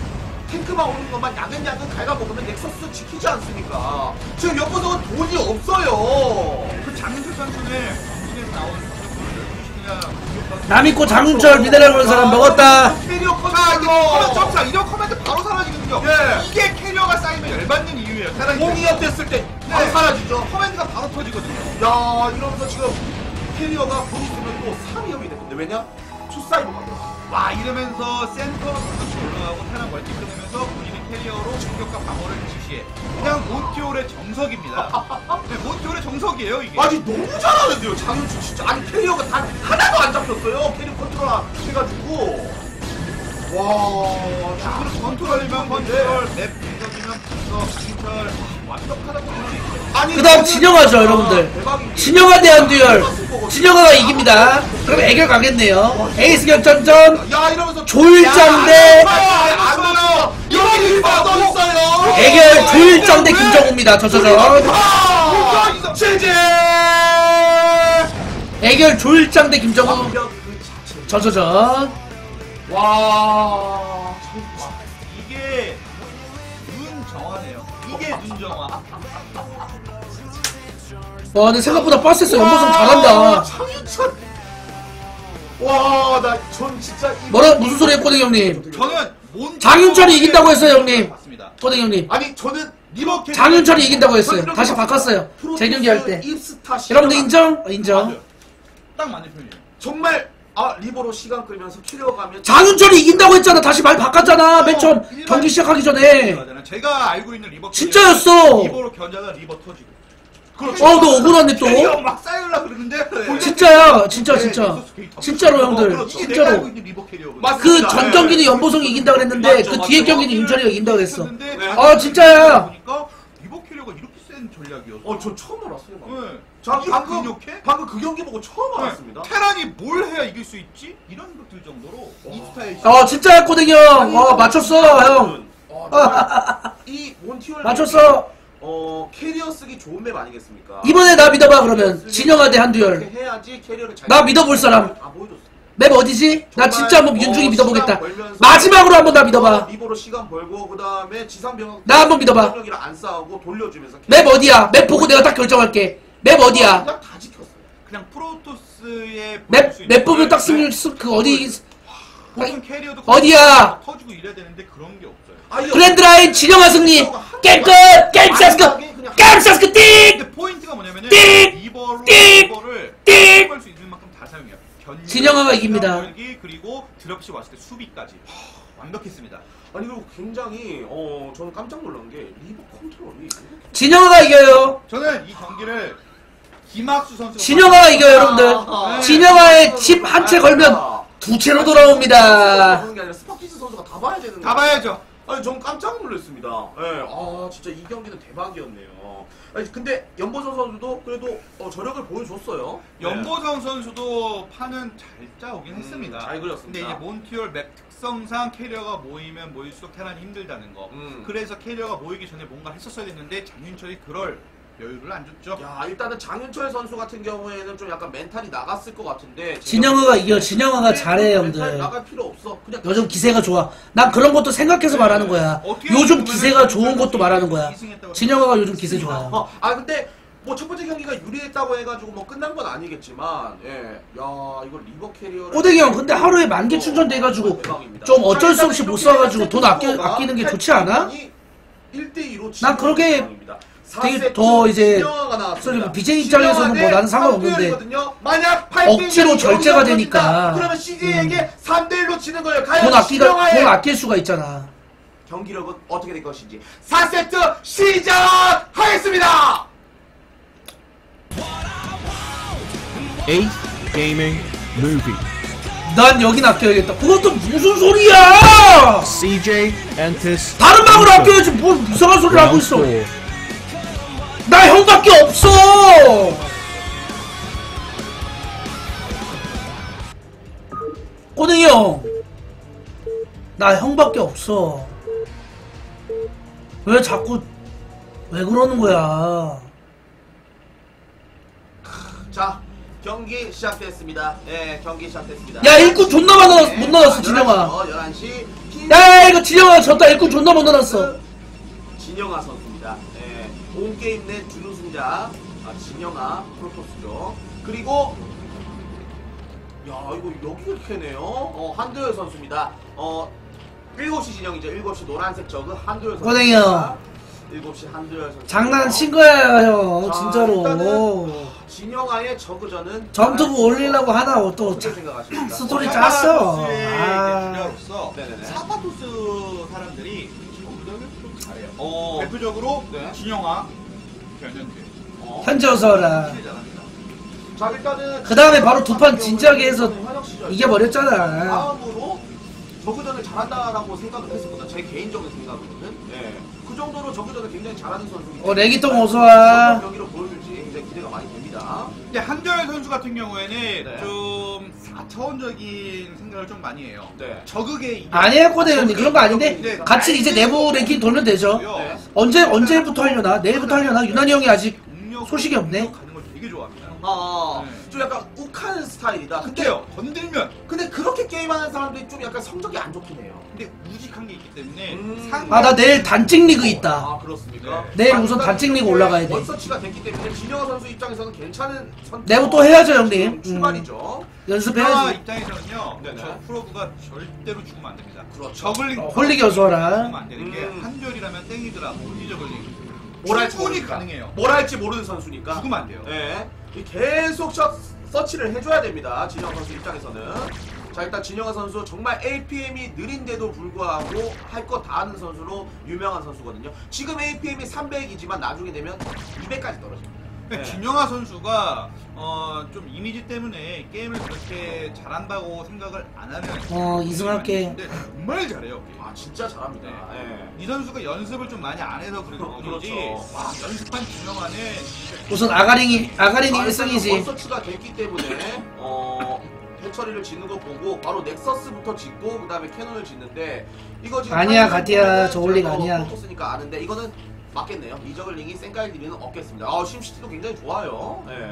탱크만 오는 것만 야근야근 갉아먹으면 넥서스 지키지 않습니까? 지금 연보성은 돈이 없어요. 그 장윤철 선수는 방송에서 나온 그냥 남 있고 장윤철 미네랄 거는 사람 먹었다. 캐리어 자 이게 커맨드 커맨드 점사 이런 커맨드 바로 사라지거든요. 예. 이게 캐리어가 쌓이면 열받는 이유예요. 테란이. 공이업 됐을 때 바로 네. 사라지죠. 커맨드가 바로 터지거든요. 야 이러면서 지금 캐리어가 보이스면 또 삼 위협이 됐는데 왜냐? 투사이버가 들어가. 와 이러면서 센터 공격수 올라가고 테란 멀티 끊으면서 본인의 캐리어로 공격과 방어를 지시해. 그냥 몬티올의 정석입니다. 네, 몬티올의 정석이에요 이게. 아니 너무 잘하는데요 장윤철 진짜. 아니 캐리어가 단 하나도 안 잡혔어요. 캐리어 컨트롤 해가지고. 와 자, 그리고 컨트롤이면 컨트롤, 맵 공격이면 분석, 장윤철 완벽하다고 볼 수 있어요. 아니 그 다음 저는 진영하죠 진짜 여러분들. 대박이지. 진영아 대한 듀얼. 진영아가 이깁니다. 그럼 애결 가겠네요. 에이스 결정전 야 이러면서 조일장 대 안 돼요. 여기 봐도 있어요. 애결 조일장 대 김정우입니다. 저저전. 아, 제제. 애결 조일장 대 김정우. 완벽 그 자체. 저저전. 와. 이게 눈 정화네요. 이게 눈 정화. 와 근데 생각보다 빡셌어. 연보성 잘한다. 장윤철. 와, 나 전 진짜 이 뭐라 무슨 소리 했거든 형님. 저는 몬 장윤철이 이긴다고 했어요 형님. 맞습니다. 꼬댕 형님. 아니 저는 리버 캐 장윤철이 이긴다고 했어요. 다시 바꿨어요. 재경기 할 때. 입스타 여러분들 인정? 어, 인정. 맞아요. 딱 맞는 편이에요. 정말 아 리버로 시간 끌면서 캐리어 가면 장윤철이 이긴다고 했잖아. 다시 말 바꿨잖아. 맨 처음 일반- 경기 시작하기 전에. 맞아요. 제가 알고 있는 리버 진짜였어. 리버로 견자가 리버 터지고. 그렇죠. 어, 너 억울하네 또. 캐리어 막 쌓이려고 그러는데 진짜야. 진짜 진짜. 네, 진짜로 형들. 그렇죠. 이게 내가 알고 진짜로. 있는 리버 캐리어거든. 맞습니다. 그 전 경기는 연보성이 이긴다고 그랬는데 맞죠, 그 맞죠. 뒤에 경기는 윤철이가 이긴다고 했어. 했는데 네. 아, 진짜야. 보니까 리버 캐리어가 이렇게 센 전략이었어. 어, 저 처음 알았어요. 방금. 네. 자, 이게 방금 이렇게? 방금 그 경기 보고 처음 알았습니다. 네. 테란이 뭘 해야 이길 수 있지? 이런 것들 정도로 이 스타일. 어 진짜야 꼬댕이 형. 어 맞췄어 형. 어, 이 몬티올 맞췄어. 어 캐리어 쓰기 좋은 맵 아니겠습니까? 이번에 나 믿어봐 그러면. 진영아 대 한두열. 이렇게 해야지 캐리어를 잘. 나 믿어볼 사람. 다 보여줬어. 맵 어디지? 나 진짜 한번 정말, 윤중이 어, 믿어보겠다. 시간 벌면서 마지막으로 한번 나 믿어봐. 리버로 시간 벌고 그 다음에 지상병. 나 한번 믿어봐. 병력이랑 안 싸우고 돌려주면서. 맵 어디야? 맵 보고 내가 딱 결정할게. 맵 어디야? 그냥 다 지켰어. 그냥 프로토스의 맵, 맵 보면 딱 쓰면 그 어디 보통 캐리어도 어디야? 터지고 이래야 되는데 그런 게 없어요. 아, 이거 그랜드라인 진영아 승리. 게임 끝. 게임 시작스. 게임 시작스 띵. 근데 포인트가 뭐냐면은 띵! 리버로 띵! 리버를 띵! 할수 있는 만큼 다 사용해요. 견제, 진영아가 이깁니다. 멀기, 그리고 드랍시 왔을 때 수비까지 완벽했습니다. 아니 그리고 굉장히 어 저는 깜짝 놀란 게 리버 컨트롤이 진영아가 이겨요. 저는 이 경기를 김학수 선수가 진영아가 이겨요, 여러분들. 아, 진영아의 칩 한 채 걸면 두 채로 돌아옵니다. 보는 게 아니라 스파키스 선수가 다 봐야 되는 다 봐야죠. 아니 전 깜짝 놀랐습니다. 예, 아 진짜 이 경기는 대박이었네요. 아니 근데 연보선 선수도 그래도 어, 저력을 보여줬어요. 연보성 선수도 판은 잘 짜오긴 음, 했습니다. 잘 그렸습니다. 근데 이제 몬티올 맵 특성상 캐리어가 모이면 모일수록 테란이 힘들다는 거. 음. 그래서 캐리어가 모이기 전에 뭔가 했었어야 됐는데 장윤철이 그럴 여유를 안 줬죠. 야 일단은 장윤철 선수 같은 경우에는 좀 약간 멘탈이 나갔을 것 같은데 진영아가 이겨. 진영아가 잘해, 멘탈 형들. 나갈 필요 없어. 그냥 요즘 기세가 좋아. 난 그런 것도 생각해서 말하는 거야. 어떻게 요즘 보면은 기세가 좋은 것도 말하는 거야. 이승했다고 진영아가 요즘 기세 좋아. 어, 아 근데 뭐 첫 번째 경기가 유리했다고 해가지고 뭐 끝난 건 아니겠지만 예, 야 이거 리버 캐리어 꼬대기 형, 근데 하루에 만 개 충전돼가지고 좀 어쩔 수 없이 못 써가지고 돈 아껴, 아끼는 게 좋지 않아? 일 대 이로 난 그렇게 되게 더 이제 소리 뭐 비제이 입장에서는 뭐 나는 상관없는데 만약 억지로 절제가 되니까 그러면 씨제이에게 삼 대 일로 치는 거예요. 과연 돈 아끼가 신영아의 돈 아낄 수가 있잖아. 경기력은 어떻게 될 것인지 사 세트 시작하겠습니다. Ace Gaming Movie. 난 여긴 아껴야겠다. 그것도 무슨 소리야? C.J. Entis. 다른 방으로 아껴야지 뭘 이상한 소리를 하고 있어. 나 형밖에 없어. 꼬댕이 형, 나 형밖에 없어. 왜 자꾸 왜 그러는 거야? 자 경기 시작됐습니다. 예 경기 시작됐습니다. 야, 일꾼 존나 많아 못 넣었어 진영아. 열한 시 야, 이거 진영아 졌다. 일꾼 존나 못 넣었어. 진영아 선수입니다. 예, 온 게임 내 준우승자 아, 진영아 프로토스죠. 그리고 야 이거 여기가 이렇게네요. 어 한도열 선수입니다. 어 일곱 시 진영이죠. 일곱 시 노란색 저그 한도열 선수. 꼬댕이 형, 일곱 시 한도열 선수. 장난친 거야 형. 자, 진짜로. 일단은 진영아의 저그전은 점투부 올리려고 하나 또 어떻게 자, 생각하십니까? 스토리 짰어. 아. 아. 주자로서 네네네. 사파토스 사람들이 기본적으로 좀 잘해요. 어. 대표적으로 네. 진영아, 변현재. 어. 현재 어서라. 진짜 잘합니다. 자 일단은 그 다음에 바로 두 판 진지하게 해서 현역 시절 이겨버렸잖아. 다음으로 저그전을 잘한다라고 생각을 했었거든. 제 개인적인 생각으로는. 예. 그 정도로 저그전을 굉장히 잘하는 선수이기 어, 레기통 어서와. 어떤 경기로 보여줄지 굉장히 기대가 많이 됩니다. 근데 한별 선수 같은 경우에는 네. 좀 사 차원적인 생각을 좀 많이 해요. 네. 저극의 아니에요, 꼬대 형님. 그런 거 아닌데. 네. 같이 이제 내부 랭킹 돌면 되죠. 네. 언제, 언제부터 하려나? 내일부터 하려나? 유난히 형이 아직 소식이 없네. 가는 걸 되게 좋아합니다. 아, 네. 좀 약간 욱하는 스타일이다. 근데, 근데요, 건들면 근데 그렇게 게임하는 사람들이 좀 약간 성적이 안 좋긴 해요. 근데 우직한 게 있기 때문에 음. 상대- 아, 나 내일 단찍 리그 있다. 아, 그렇습니까? 네. 내일 우선 단찍 리그 올라가야 돼. 원서치가 됐기 때문에 진영아 선수 입장에서는 괜찮은 선 내부 또 해야죠, 형님. 출발이죠. 진영아 연습해야지. 입장에서는요, 네네. 저 프로브가 절대로 죽으면 안 됩니다. 그렇죠. 저글링 어, 홀리기 어서와라. 죽으면 안 되는 게 음. 한절이라면 땡이더라, 멀티 저글링. 뭘 할지 충분히 모르니까. 가능해요. 뭘 할지 모르는 선수니까. 죽으면 안 돼요. 네. 이 계속 셔, 서치를 해줘야 됩니다. 진영아 선수 입장에서는. 자 일단 진영아 선수 정말 에이피엠이 느린데도 불구하고 할 거 다 하는 선수로 유명한 선수거든요. 지금 에이피엠이 삼백이지만 나중에 되면 이백까지 떨어집니다. 그러니까 네. 진영아 선수가 어, 좀 이미지 때문에 게임을 그렇게 잘한다고 생각을 안 하는 어, 이승할게. 근데 정말 잘해요. 게임. 아 진짜 잘합니다. 네. 이 선수가 연습을 좀 많이 안 해서 그런 어, 뿐이지 그렇죠. 와, 연습한 진영아는 진짜 우선 아가링이, 아가링이 일 승이지. 원서치가 됐기 때문에 어 해처리를 짓는 거 보고 바로 넥서스부터 짓고 그 다음에 캐논을 짓는데 이거 지금 아니야, 하이라이트 가디야. 보면은 저글링 제가 아니야. 포토스니까 아는데 이거는 맞겠네요. 이저글링이 생깔딜리는 없겠습니다. 아 심시티도 굉장히 좋아요. 예.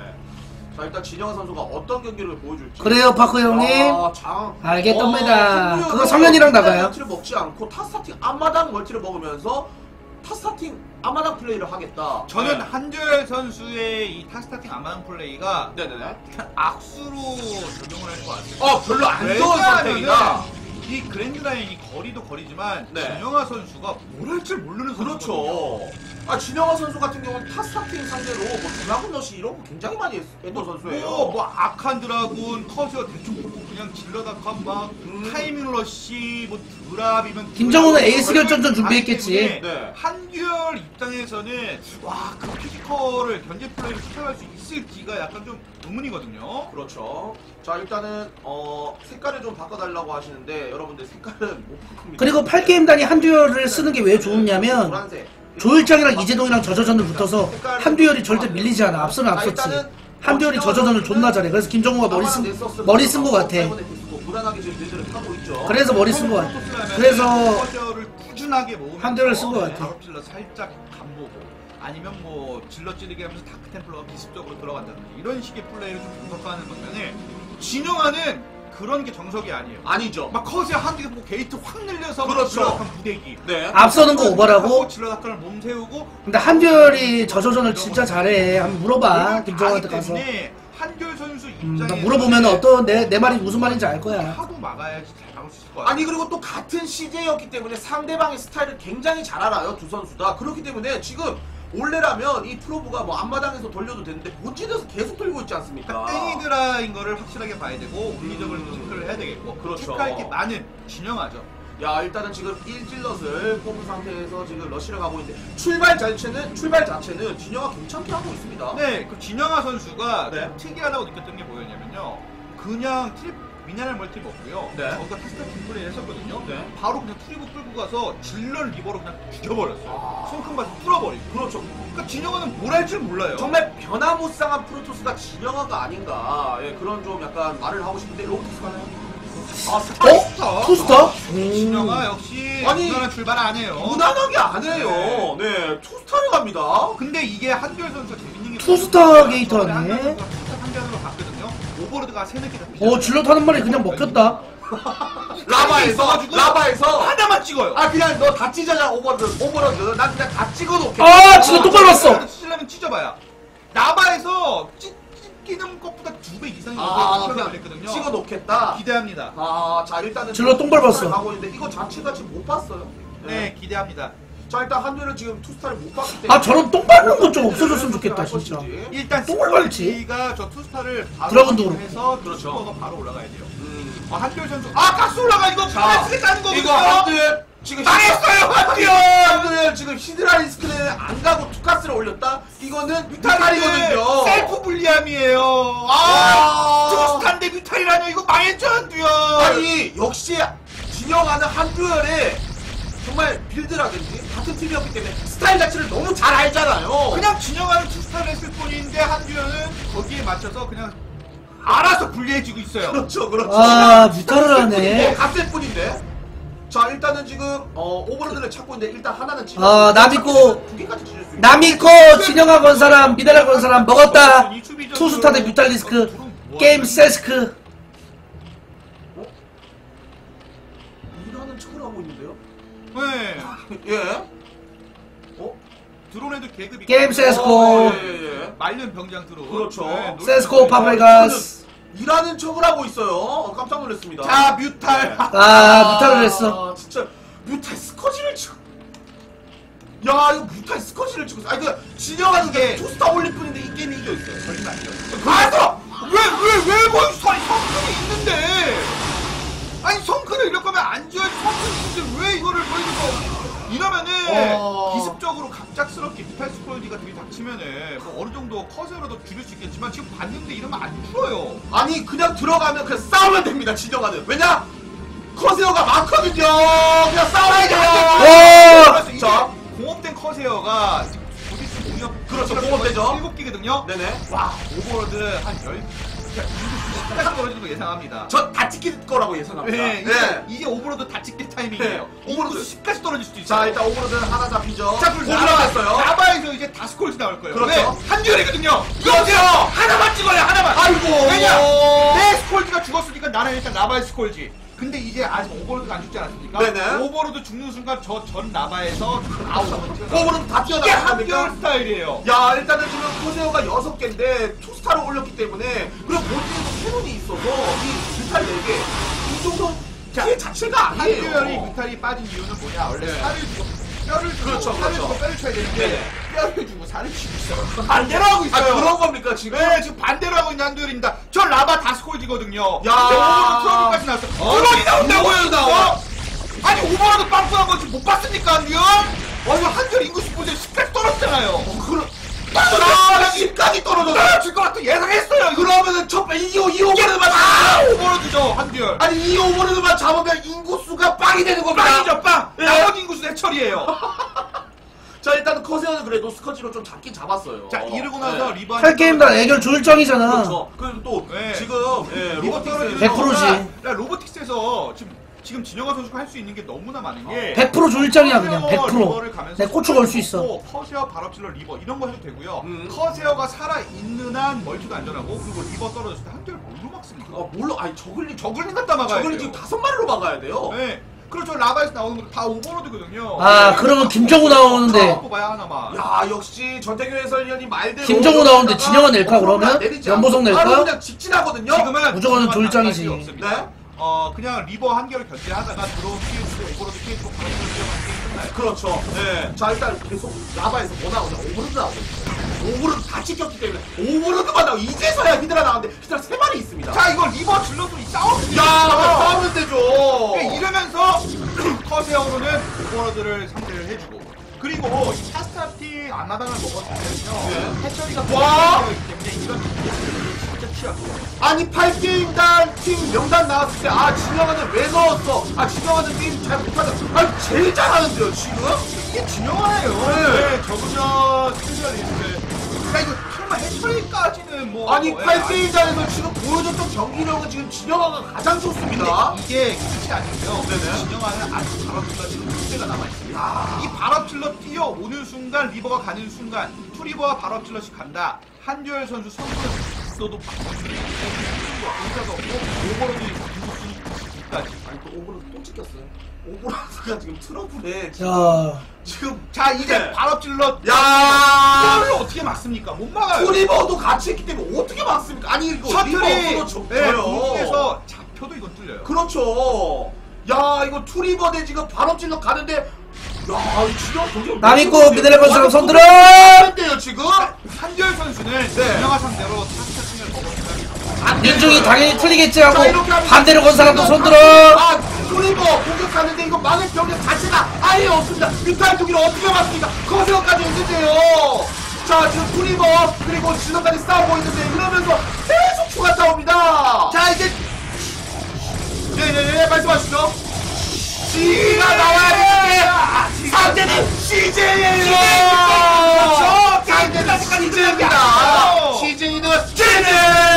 자 일단 진영아 선수가 어떤 경기를 보여줄지. 그래요, 파크 형님. 아, 장. 알겠답니다. 어, 그거 성현이랑 나가요. 멀티를 먹지 않고 타스타팅 앞마당 멀티를 먹으면서 타스타팅 앞마당 플레이를 하겠다. 저는 네. 한절 선수의 이 타스타팅 안마당 플레이가 네네네. 악수로 적용을 할 것 같아요. 어 별로 안 좋은 왜냐하면은 선택이다. 이 그랜드라인이 거리도 거리지만 네. 진영아 선수가 뭘 할 줄 모르는 선수거든요. 그렇죠. 아 진영아 선수 같은 경우는 타스타팅 상대로 뭐 드라군 러시 이런 거 굉장히 많이 했, 했던 선수예요. 뭐, 뭐 악한 드라군, 커세어 대충 보고 그냥 질러다컴 막 음. 타이밍 러시, 뭐 드랍이면 김정우는 에이스 드랍, 결정전 다 준비했겠지. 때문에 네. 한듀얼 입장에서는 와 그 피지컬을 견제 플레이를 수행할 수 있을지가 약간 좀 의문이거든요. 그렇죠. 자 일단은 어 색깔을 좀 바꿔달라고 하시는데 여러분들 색깔은 못 바꿉니다. 그리고 팔 게임단이 한듀얼을 쓰는 게 왜 좋냐면 노란색. 조일장이랑 이재동이랑 저저전을 붙어서 한듀얼이 절대 밀리지 않아. 앞서는 자, 앞섰지. 일단은 한듀얼이 저저전을 존나 잘해. 그래서 김정우가 머리 쓴 머리 쓴 거 같아. 무난하게 지금 빌드를 타고 있죠. 그래서 머리 쓴 거 같아. 그래서 커세어를 꾸준하게 모으면 한듀얼을 쓴거 같아. 작업질러 살짝 간보고 아니면 뭐 질러 찌르게 하면서 다크템플러가 기습적으로 들어간다든지 이런 식의 플레이를 좀 분석하는 반면에 진영아는 그런 게 정석이 아니에요. 아니죠. 막 커세어 한 개 뭐 게이트 확 늘려서 막 그렇죠. 질러다칸 부대기 네. 앞서는 거 오버라고. 질러다칸을 몸 세우고 근데 한듀얼이 저저전을 진짜 잘해. 한번 물어봐. 김정우한테 아기 가서. 때문에 한결 선수 음, 입장에서 나 물어보면 어떤 내, 내 말이 무슨 말인지 알 거야. 하고 막아야지 잘 막을 수 있을 것 같아요. 아니 그리고 또 같은 씨제이였기 때문에 상대방의 스타일을 굉장히 잘 알아요 두 선수 다. 그렇기 때문에 지금 원래라면 이 프로브가 뭐 앞마당에서 돌려도 되는데 본진에서 계속 돌리고 있지 않습니까? 땡이드라인 거를 확실하게 봐야 되고 물리적으로 또 체크를 해야 되겠고 그렇죠. 체크할 게 많은 진영아죠. 야 일단은 지금 일 질럿을 뽑은 상태에서 지금 러시를 가고 있는데 출발 자체는 출발 자체는 진영아 괜찮게 하고 있습니다. 네, 그 진영아 선수가 네. 좀 특이하다고 느꼈던 게 뭐였냐면요. 그냥 트립 미네랄 멀티 먹고요. 네. 거기가 타스타팅 플레이를 했었거든요. 네. 바로 그냥 트리브 끌고 가서 질러 리버로 그냥 죽여버렸어요. 아. 손큰 바지 뚫어버리고. 그렇죠. 그러니까 진영아는 뭘 할 줄 몰라요. 정말 변화무쌍한 프로토스가 진영아가 아닌가. 예, 그런 좀 약간 말을 하고 싶은데 로토스 가나요? 아 스타. 어? 투스타? 음. 진영아 역시 아니, 무난한 출발 안 해요. 무난하게 안 해요. 네, 투스타를 갑니다. 근데 이게 한결 선수가 재밌는 게 투스타 게이트 하네. 한결으로 갔거든요. 오버로드가 세네 개 잡히죠. 어, 질럿 하는 말이 그냥 먹혔다. 라바에서 있어가지고 라바에서 하나만 찍어요. 아 그냥 너 다 찢어자 오버로드 오버로드 난 그냥 다 찍어놓게. 아, 진짜 똑바로 봤어. 찢으려면 찢어봐야. 라바에서 찢, 찢기는 것보다 두 배 이상이 아 오버로드 그냥 걸렸거든요. 찍어놓겠다. 기대합니다. 아자 일단은 질럿 똥 밟았어. 가고 있는데 이거 자체가 지금 못 봤어요. 네, 기대합니다. 자 일단 한류는 지금 투스타를 못 봤기 때문에 아, 저런 똥 밟는 거 좀 없어졌으면 좋겠다, 진짜. 일단 똥을 밟지. 스콜지가 저 투스타를 바로 드라곤도 그렇고. 해서 그렇죠. 슈퍼가 바로 올라가야 돼요. 음. 아, 한결 선수 아 가스 올라가 이거 자, 가스 짜는 거거든요. 이거 한들 지금 망했어요, 한들. 한들 지금 히드라 리스크는 안 가고 투카스를 올렸다. 이거는 뮤탈이거든요. 셀프 불리함이에요. 아, 아. 투스타인데 뮤탈이라뇨. 이거 망했죠, 한두요. 아니 역시 진영하는 한두열의 정말 빌드라든지 같은 팀이었기 때문에 스타일 자체를 너무 잘 알잖아요. 그냥 진영하는 투스타를 했을 뿐인데 한두현은 거기에 맞춰서 그냥 알아서 불리해지고 있어요. 그렇죠, 그렇죠. 아, 뮤탈을 하네. 갔을 뿐인데. 자 일단은 지금 어 오버로드를 찾고 있는데 일단 하나는 지금 아, 남 믿고- 두 개까지 지을 수 있는. 남 믿고 진영아 건 사람, 미네랄 건 사람 먹었다. 투스타 대 뮤탈리스크. 게임 세스크. 이라는 척을 하고 있는데요? 네. 예. 어? 드론에도 계급이 게임 있고, 세스코. 어, 예, 예. 말년 병장 드론. 그렇죠. 노래 세스코 드론. 파브레가스. 이라는 척을 하고 있어요. 어, 깜짝 놀랐습니다. 자, 뮤탈. 아, 뮤탈을 했어. 아, 진짜 뮤탈 스커지를 치고. 야, 이거 뮤탈 스커지를 치고. 아니 그 진영하는 게 투스타 올릴 뿐인데 이 게임이 이겨 있어요. 절대 안 돼요. 가서 왜왜왜 거기 성 성큰이 있는데? 아니 성큰을 이럴 거면 안 줘야지. 성큰 있는데 왜 이거를 거기서 이러면은 어. 기습적으로 갑작스럽게 뮤탈 스콜디가 들이닥치면은 뭐 어느 정도 컷으로도 줄일 수 있겠지만 지금 봤는데 이러면 안 줄어요. 아니 그냥 들어가면 그냥 싸우면 됩니다. 진영하는. 왜냐? 커세어가 많거든요. 그냥 싸워야 돼요. 그래서 자. 이제 공업된 커세어가 보디스 공격 그렇죠, 공업되죠. 일곱 개거든요. 네네. 와 오버로드 한 열 십까지 떨어지는 거 예상합니다. 저 다 찍힐 거라고 예상합니다. 네, 네. 이게, 이게 오버로드 다 찍힐 타이밍이에요. 네. 오버로드 십까지 떨어질 수도 있어요. 자 일단 오버로드는 하나 잡히죠. 자, 그리고 고기가 됐어요. 나바에서 이제 다스콜즈 나올 거예요. 그렇죠. 왜? 한듀얼이거든요. 그렇죠. 하나만 찍어요, 하나만. 아이고. 왜냐? 내 스콜지가 죽었으니까 나는 일단 나바의 스콜지. 근데 이제 아직 오버로드가 안 죽지 않았습니까? 네네. 오버로드 죽는 순간 저 전 나바에서 아웃. 오버로드 다 이게 뛰어나갑니까? 한듀얼 스타일이에요. 야 일단은 지금 코세오가 여섯 개인데 투스타를 올렸기 때문에 그리고 본진에도 캐논이 있어서 이 뮤탈 네 개 이 정도 자, 이 자체가 아니에요. 한두열이 뮤탈이 빠진 이유는 뭐냐? 원래 네. 살을 주고 뼈를 주고 그렇죠, 살을 그렇죠. 주고 뼈를 쳐야 되는데 네. 뼈를 주고 살을 치고 있어요. 반대로 하고 아, 있어요. 그런 겁니까, 지금? 네, 지금 반대로 하고 있는 한두열입니다. 저 라바 다스콜지거든요. 야. 오버로드 트러블까지 나왔어. 트러블이 나온다고요, 나와? 아니 오버로드 빵꾸난 거 지금 못 봤습니까, 한두열? 와, 이거 한두열 인구수 보세요. 십까지 떨어졌잖아요. 어, 그럼. 아, 십까지 떨어졌어. 떨어질 것 같아 예상했어요. 그러면은 첫, 이, 이 오버로드만, 아, 오버로드죠, 한두열. 아니, 이 오버로드만 잡으면 인구수가 빵이 되는 겁니다. 빵이죠, 빵. 네. 나머지 인구수 해처리예요. 자, 일단은 커세어는 그래도 스커지로 좀 잡긴 잡았어요. 자, 이러고 나서 네. 리버 팔 게임당 애결 조일장이잖아. 그렇죠. 그리고 또, 네. 지금, 예, 리버 떨어지는 로보틱스에서 백 퍼센트지. 야, 로보틱스에서 지금 지금 진영아 선수가 할 수 있는 게 너무나 많은 게 백 퍼센트 조일장이야 그냥 백 퍼센트. 리버를 가면서 내 고추 걸 수 있어. 커세어 발업질러 리버 이런 거 해도 되고요. 음. 커세어가 살아 있는 한 멀티도 안전하고 그리고 리버 떨어졌을 때 한대를 뭘로 막습니까? 어, 몰라. 아니, 저글링, 저글링 갖다 막아야 저글링 돼요. 지금 다섯 마리로 막아야 돼요. 네. 그렇죠. 라바에서 나오는 거 다 오버로드거든요. 아 그러면 김정우 나오는데 뽑아야 하나만. 야, 역시 전태규 해설위원이 말대로. 김정우 나오는데 진영아 낼까, 그러면? 연보성 낼까? 바로 그냥 직진하거든요. 지금은 무조건 진영아 조일장이지. 나갈 필요 없습니다. 네. 어 그냥 리버 한 개로 견제하다가 들어온 피해주고 오버로드 피해주고 바로 견제하면 게임 끝나요. 그렇죠. 네. 자, 일단 계속 라바에서 뭐 나오냐? 오버로드 나오고 있어요. 오버로드 다 찍혔기 때문에 오버로드만 나오고 이제서야 히드라 나오는데 히드라 세 마리 있습니다. 자 이거 리버 질러들이 싸우면 야, 싸우면 되죠. 그러니까 이러면서 커세어로는 오버로드를 상대를 해주고 그리고 이 차스타팅 앞마당을 먹었으면요 네. 해처리가 와! 되기 때문에 이런 진짜 취약해요. 아니, 팔 게임단 팀 명단 나왔을 때, 아, 진영아는 왜 넣었어? 아, 진영아는 게임 잘 못하다. 아니, 제일 잘하는데요, 지금? 이게 진영아예요. 네, 적으면 스페셜 리스트. 그러니까 이거 설마 해처리까지는 뭐 아니, 예, 팔 게임단에서 지금 보여줬던 경기력은 지금 진영아가 가장 좋습니다. 근데 이게 끝이 아니고요. 네네. 진영아는 아직 발업질러지 문제가 남아있습니다. 이 발업질러 뛰어오는 순간, 리버가 가는 순간, 투리버와 발업질러씩 간다. 한두열 선수 선수도 의사가 없고, 오버로드 인구수까지. 아니, 또 오버로드 또 찍혔어요. 오버로드가 지금 트러블에 지금, 야 지금 자, 이제 네. 발업질러. 야! 이걸 어떻게 막습니까? 못 막아요. 투리버도 같이 했기 때문에 어떻게 막습니까? 아니, 이거 셔틀이 리버 없어도 네, 져요. 공중에서 잡혀도 이건 뚫려요. 그렇죠. 야, 이거 투리버 대 지금 발업질러 가는데, 야, 이 진영 경기 남 있고 미드레건 사람 손 들어! 안돼요 지금. 한두열 선수는 네. 진영아 상대로 타스타팅을 먹었으면 윤중이 당연히 틀리겠지 하고 자, 이렇게 하면 반대로 건 사람도 손 들어! 아, 투리버 공격하는데 이거 막을 병력 자체가 아예 없습니다. 뮤탈 두기를 어떻게 막습니까? 커세어까지 있는데요. 자, 지금 투리버 그리고 진영까지 싸우고 있는데 이러면서 계속 추가 싸웁니다. 자 이제 네네네, 말씀하시죠. C가 나와야 되는데 상대는 씨제이예요. 그렇죠. 상대는 씨제이입니다. 씨제이는 씨제이.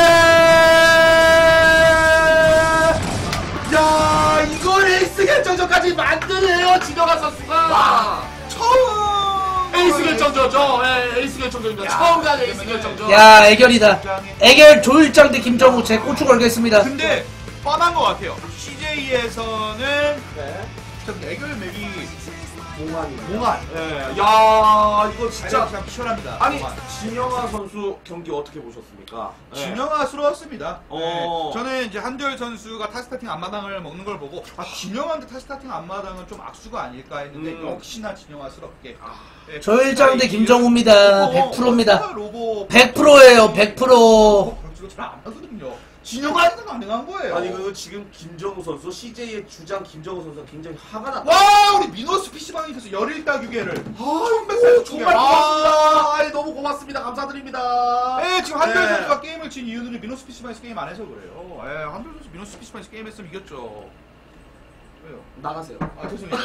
야, 이걸 에이스 결정전까지 만드네요, 진영아 선수가. 처음 에이스 결정전이죠. 예, 에이스 결정전입니다. 야, 처음 간 에이스 그러면은- 결정전. 야 애결이다. 애결 조일장 대 김정우 제 고추 걸겠습니다. 근데 뻔한 것 같아요. 씨제이에서는 네. 저기 애결 맵이 몽환입니다. 몽환. 예, 야, 이거 진짜. 진짜 참 치열합니다. 아니, 몽환. 진영아 선수 경기 어떻게 보셨습니까? 예. 진영아스러웠습니다. 어. 네. 저는 이제 한두열 선수가 타스타팅 앞마당을 먹는 걸 보고 아 진영아한테 타스타팅 앞마당은 좀 악수가 아닐까 했는데 음. 역시나 진영아스럽게 네, 조일장 대 이- 김정우입니다. 로보, 백 퍼센트입니다. 로보 백 퍼센트예요. 백 퍼센트. 별로 잘안 하거든요. 진영아한테 가능한 거예요. 아니, 그 지금 김정우 선수, 씨제이의 주장 김정우 선수가 굉장히 화가 났다. 와 우리 미노스 피씨방에 있어서 열일 따규계를 아, 정말 아. 고맙습니다. 아이, 너무 고맙습니다. 감사드립니다. 네, 지금 한두열 네. 선수가 게임을 진 이유는 미노스 피씨방에서 게임 안 해서 그래요. 예, 한두열 선수 미노스 피씨방에서 게임 했으면 이겼죠. 왜요? 나가세요. 아 죄송해요.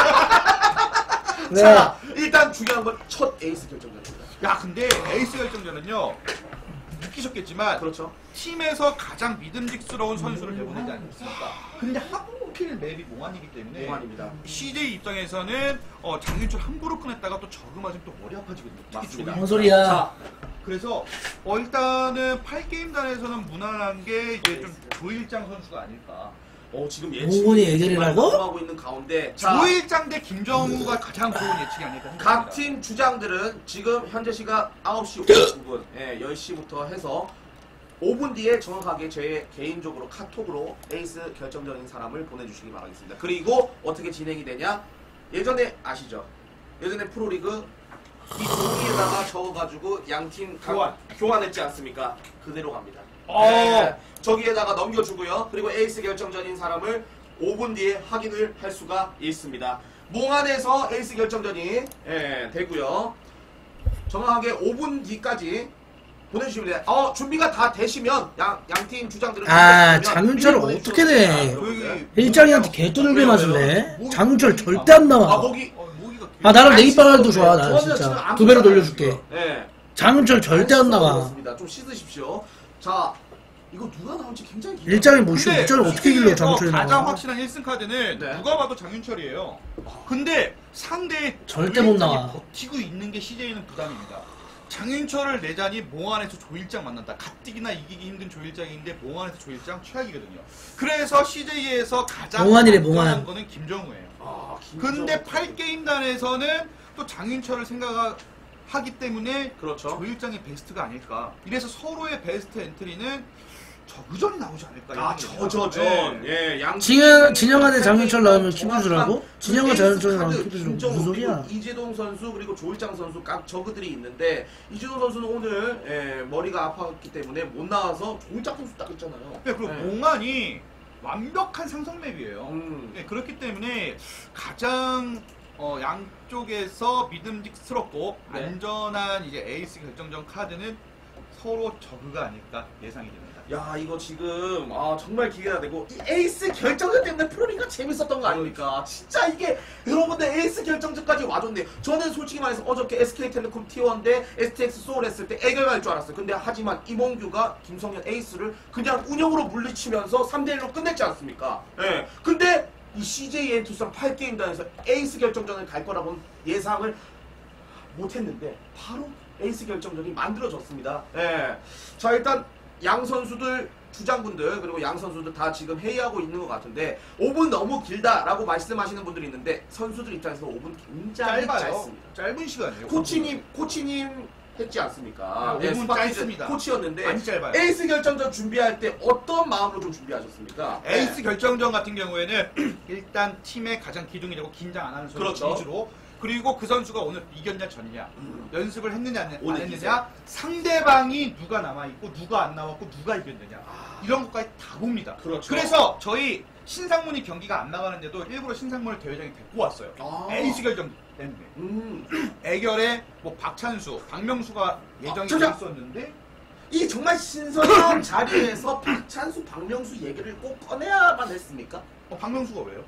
네. 자, 일단 중요한 건 첫 에이스 결정전입니다. 야 근데 에이스 결정전은요 느끼셨겠지만 그렇죠. 팀에서 가장 믿음직스러운 선수를 내보내지 않습니까? 근데 하필 맵이 몽환이기 때문에 몽환입니다. 씨제이 입장에서는 어, 장윤철 함부로 꺼냈다가 또 저그 맞으면 또 머리 아파지거든요. 특히 맞습니다. 조일. 뭔 소리야? 자, 그래서 어, 일단은 팔 게임단에서는 무난한 게 이제 좀 조일장 선수가 아닐까. 어, 지금 몽환이 예측이 예결이라고? 하고 있는 가운데, 자, 조일장 대 김정우가 가장 좋은 예측이 아닐까 생각합니다. 각 팀 주장들은 지금 현재 시각 아홉 시 오십구 분, 예, 열 시부터 해서 오 분 뒤에 정확하게 제 개인적으로 카톡으로 에이스 결정적인 사람을 보내주시기 바라겠습니다. 그리고 어떻게 진행이 되냐? 예전에 아시죠? 예전에 프로리그 이 종이에다가 적어가지고 양팀 교환. 교환했지 않습니까? 그대로 갑니다. 어. 네, 저기에다가 넘겨주고요. 그리고 에이스 결정전인 사람을 오 분 뒤에 확인을 할 수가 있습니다. 몽환에서 에이스 결정전이 예, 되고요. 정확하게 오 분 뒤까지 보내주시면 돼요. 어, 준비가 다 되시면 양, 양팀 주장들은 아, 준비가 되면 장윤철 미리 어떻게 보내주셔도 돼? 됩니다, 여러분들. 일장이한테 개뚜들게 왜요, 맞을래? 왜요? 장윤철 절대 안 아, 나와. 목이 어, 모기가 아, 나는 아니, 네이빨도 지금 좋아, 나 저는 지금 진짜. 안 두 배로 보잖아요, 돌려줄게. 지금. 예. 장윤철 절대 안 나와. 그렇습니다. 좀 씻으십시오. 자, 이거 누가 나올지 굉장히 기대가 일장이 됩니다. 뭐 근데 무전을 어떻게 길러 시즌에서 장윤철이 가장 나와? 확실한 일 승 카드는 네. 누가 봐도 장윤철이에요. 근데 상대 절대 못 나와. 버티고 있는 게 씨제이는 부담입니다. 장윤철을 내자니 몽환에서 조일장 만난다. 가뜩이나 이기기 힘든 조일장인데 몽환에서 조일장 최악이거든요. 그래서 씨제이에서 가장 몽환이래, 안전한 몽환. 거는 김정우예요. 아, 김정우. 근데 팔 게임단에서는 또 장윤철을 생각하기 때문에 그렇죠. 조일장이 베스트가 아닐까. 이래서 서로의 베스트 엔트리는 저그전이 나오지 않을까. 아, 이런 생각이 저저전. 듭니다. 네. 예, 양. 진영, 진영아 대 장윤철 나오면 정확한 키부주라고? 그 진영아 에이스 장윤철 나오면 카드 키부주라고? 김정우, 무슨 그리고 소리야? 이재동 선수 그리고 조일장 선수 각 저그들이 있는데 이재동 선수는 오늘 예, 머리가 아팠기 때문에 못 나와서 조일장 선수 딱 있잖아요. 네, 그리고 예. 몽환이 완벽한 상성맵이에요. 음. 네, 그렇기 때문에 가장 어, 양쪽에서 믿음직스럽고 네. 안전한 이제 에이스 결정전 카드는 서로 저그가 아닐까 예상이 됩니다. 야, 이거 지금 아 정말 기대가 되고 이 에이스 결정전 때문에 프로리가 재밌었던 거 아닙니까? 진짜 이게 여러분들 에이스 결정전까지 와줬네. 저는 솔직히 말해서 어저께 에스케이텔레콤 티원 대 에스티엑스 소울 했을 때 애결갈 줄 알았어요. 근데 하지만 이몽규가 김성현 에이스를 그냥 운영으로 물리치면서 삼 대 일로 끝냈지 않습니까? 예. 근데 이 씨제이 엔투스랑 팔 게임단에서 에이스 결정전을 갈 거라고는 예상을 못했는데 바로 에이스 결정전이 만들어졌습니다. 예. 자, 일단 양 선수들 주장분들 그리고 양 선수들 다 지금 회의하고 있는 것 같은데 오 분 너무 길다라고 말씀하시는 분들이 있는데 선수들 입장에서 오 분 굉장히 짧아요. 짧습니다. 짧은 시간이에요. 코치님 코치님 했지 않습니까? 네, 오 분 스파키즈 짧습니다. 코치였는데 많이 짧아요. 에이스 결정전 준비할 때 어떤 마음으로 좀 준비하셨습니까? 에이스 네. 결정전 같은 경우에는 일단 팀의 가장 기둥이 되고 긴장 안 하는 선수 그렇죠. 위주로 그리고 그 선수가 오늘 이겼냐 졌냐 음. 연습을 했느냐 안 오늘 했느냐 상대방이 누가 남아있고 누가 안 나왔고 누가 이겼느냐 아. 이런 것까지 다 봅니다. 그렇죠. 래서 저희 신상문이 경기가 안 나가는데도 일부러 신상문을 대회장에 데리고 왔어요. 아. 에이스 결정 때문에 음. 애결에 뭐 박찬수, 박명수가 예정이 아, 돼 잠시만. 있었는데 이 정말 신선한 자리에서 박찬수, 박명수 얘기를 꼭 꺼내야만 했습니까? 어, 박명수가 왜요?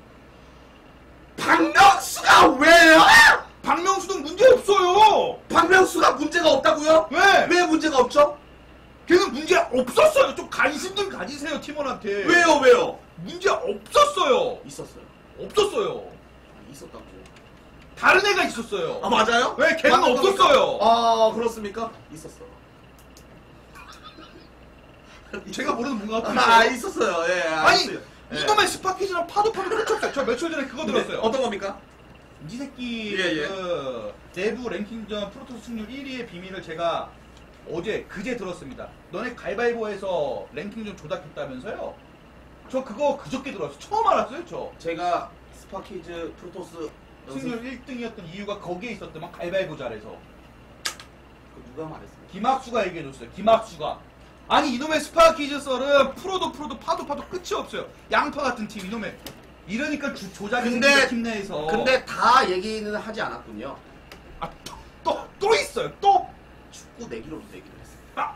박명수가 왜요? 박명수도 문제 없어요. 박명수가 문제가 없다고요? 왜? 왜 문제가 없죠? 걔는 문제 없었어요. 좀 관심 좀 가지세요 팀원한테. 왜요, 왜요? 문제 없었어요. 있었어요. 없었어요. 아, 있었다고. 다른 애가 있었어요. 아, 맞아요? 왜? 걔는 맞는 겁니까? 없었어요. 아, 그렇습니까? 있었어. 제가 모르는 뭔가 갖고 아, 있어요. 있었어요. 예, 아니 있어요. 예. 이놈의 스파키즈랑 파도 파도 끝이 없어요. 저 며칠 전에 그거 들었어요. 어떤 겁니까? 이 새끼 예, 예. 그 내부 랭킹전 프로토스 승률 일 위의 비밀을 제가 어제 그제 들었습니다. 너네 가위바위보에서 랭킹전 조작했다면서요? 저 그거 그저께 들었어요. 처음 알았어요, 저. 제가 스파키즈 프로토스 연습 승률 일 등이었던 이유가 거기에 있었더만 가위바위보 잘해서. 그 누가 말했습니까? 김학수가 얘기해줬어요. 김학수가. 아니 이놈의 스파키즈 썰은 프로도 프로도 파도 파도 끝이 없어요. 양파 같은 팀 이놈의. 이러니까 주, 조작이 근데- 생긴다, 팀 내에서. 근데 다 얘기는 하지 않았군요. 아, 또, 또, 또 있어요. 또. 축구 내기로 내기로 했어요. 아.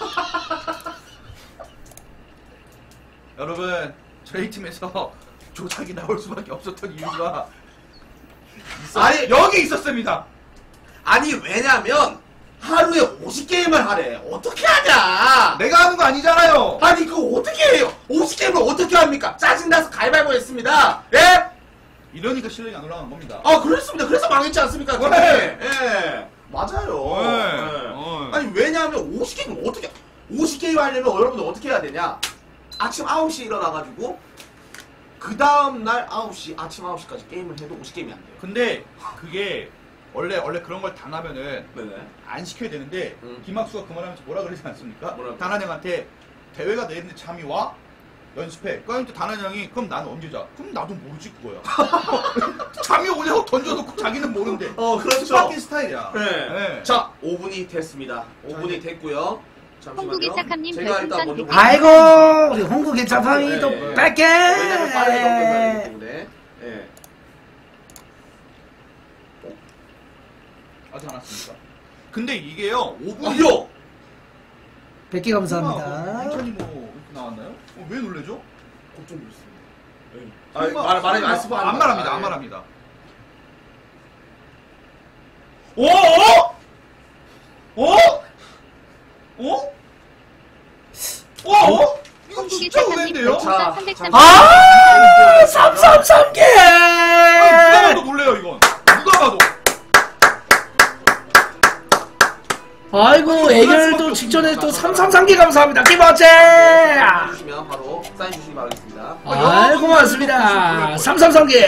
여러분 저희 팀에서 조작이 나올 수밖에 없었던 이유가 있어요. 아니, 여기 있었습니다. 아니, 왜냐면 하루에 오십 게임을 하래. 어떻게 하냐? 내가 하는 거 아니잖아요. 아니, 그거 어떻게 해요? 오십 게임을 어떻게 합니까? 짜증나서 가위바위보 했습니다. 예? 이러니까 실력이 안 올라가는 겁니다. 아, 그렇습니다. 그래서 망했지 않습니까? 왜? 그게? 예. 맞아요. 왜? 예. 어. 아니, 왜냐하면 오십 게임을 어떻게, 오십 게임 하려면 여러분들 어떻게 해야 되냐? 아침 아홉 시에 일어나가지고, 그 다음날 아홉 시, 아침 아홉 시까지 게임을 해도 오십 게임이 안 돼요. 근데 그게 원래 원래 그런 걸 당하면은 네네. 안 시켜야 되는데 음. 김학수가 그 말하면서 뭐라 그러지 않습니까? 뭐라고? 단한 형한테 대회가 내일인데 잠이 와? 연습해. 그러니까 다난 형이 그럼 나는 언제 자? 그럼 나도 모르지 그거야. 잠이 오냐고 던져놓고 자기는 모른대. 어, 그렇죠. 스파킹 스타일이야. 네. 네. 자, 오 분이 됐습니다. 오 분이 됐고요. 홍국이 잠시만요. 착함님 제가 일단 별풍선 먼저 백 개. 아이고 우리 홍국의 자판이 네, 또 네. 뺄게. 왜냐면 빨리 넘겨야 되기 때문에. 예. 아직 안 왔습니까? 근데 이게요 오 분. 아요. 백 개 감사합니다. 인천이 뭐 이렇게 나왔나요? 어, 왜 놀래죠? 걱정 놀랐습니다. 예. 설마- 아, 말 말하지 설마- 마시고 안 말합니다. 안 말합니다. 오! 오! 오? 오? 오? 오? 이거 홍국이 진짜 착함님 의외인데요? 자, 별풍선 삼백삼십. 아 삼삼삼 개. 누가 봐도 놀래요 이건. 누가 봐도. 아이고 애결도 직전에 또 삼삼삼 개 감사합니다. 김어째. 사인 주시면 바로 사인 주시기 바라겠습니다. 아이 고맙습니다. 삼삼삼 개.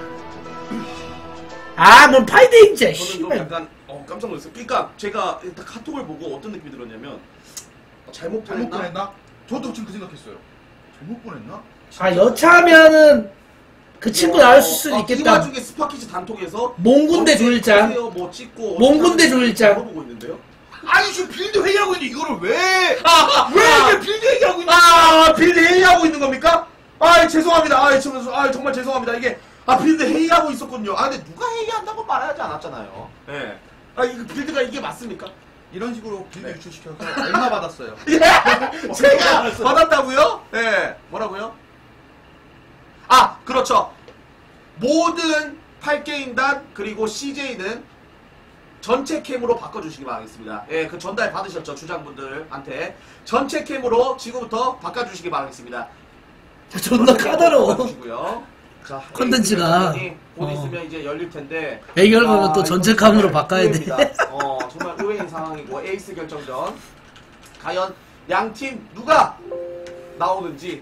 아뭔 파이팅 이제. 저는 좀 씨발. 약간 어, 깜짝 놀랐어요. 그러니까 제가 일단 카톡을 보고 어떤 느낌이 들었냐면 어, 잘못 잘못 보냈나? 보냈나? 저도 지금 그 생각했어요. 잘못 보냈나? 아 여차하면은 그 친구 나올 수도 어, 이 있겠다. 와중에 스파키즈 단톡에서 몽군대 어떻게 조일장. 하세요? 뭐 찍고 몽군대 어떻게 조일장. 물어보고 있는데요. 아니 지금 빌드 회의하고 있는데 이거를 왜? 아, 왜 아, 이게 빌드 얘기하고 있는? 아, 빌드 회의하고 있는 겁니까? 아, 죄송합니다. 아, 정말, 아, 정말 죄송합니다. 이게 아, 빌드 회의하고 있었군요. 아, 근데 누가 회의한다고 말하지 않았잖아요. 예. 네. 아, 이거 빌드가 이게 맞습니까? 이런 식으로 빌드 네. 유출시켜서 얼마 받았어요? 예. 제가 받았다고요? 예. 네. 뭐라고요? 아, 그렇죠. 모든 팔 게임단 그리고 씨제이는 전체 캠으로 바꿔주시기 바라겠습니다. 예, 그 전달 받으셨죠, 주장분들한테. 전체 캠으로 지금부터 바꿔주시기 바라겠습니다. 존나 까다로워. 바꿔주시고요. 자, 콘텐츠가. 에이스 곧 어. 있으면 이제 열릴 텐데. 애결 보면 아, 또 이거 전체 정말 캄으로 바꿔야 돼. 의외입니다. 어, 정말 의외인 상황이고, 에이스 결정전. 과연 양 팀 누가 나오는지.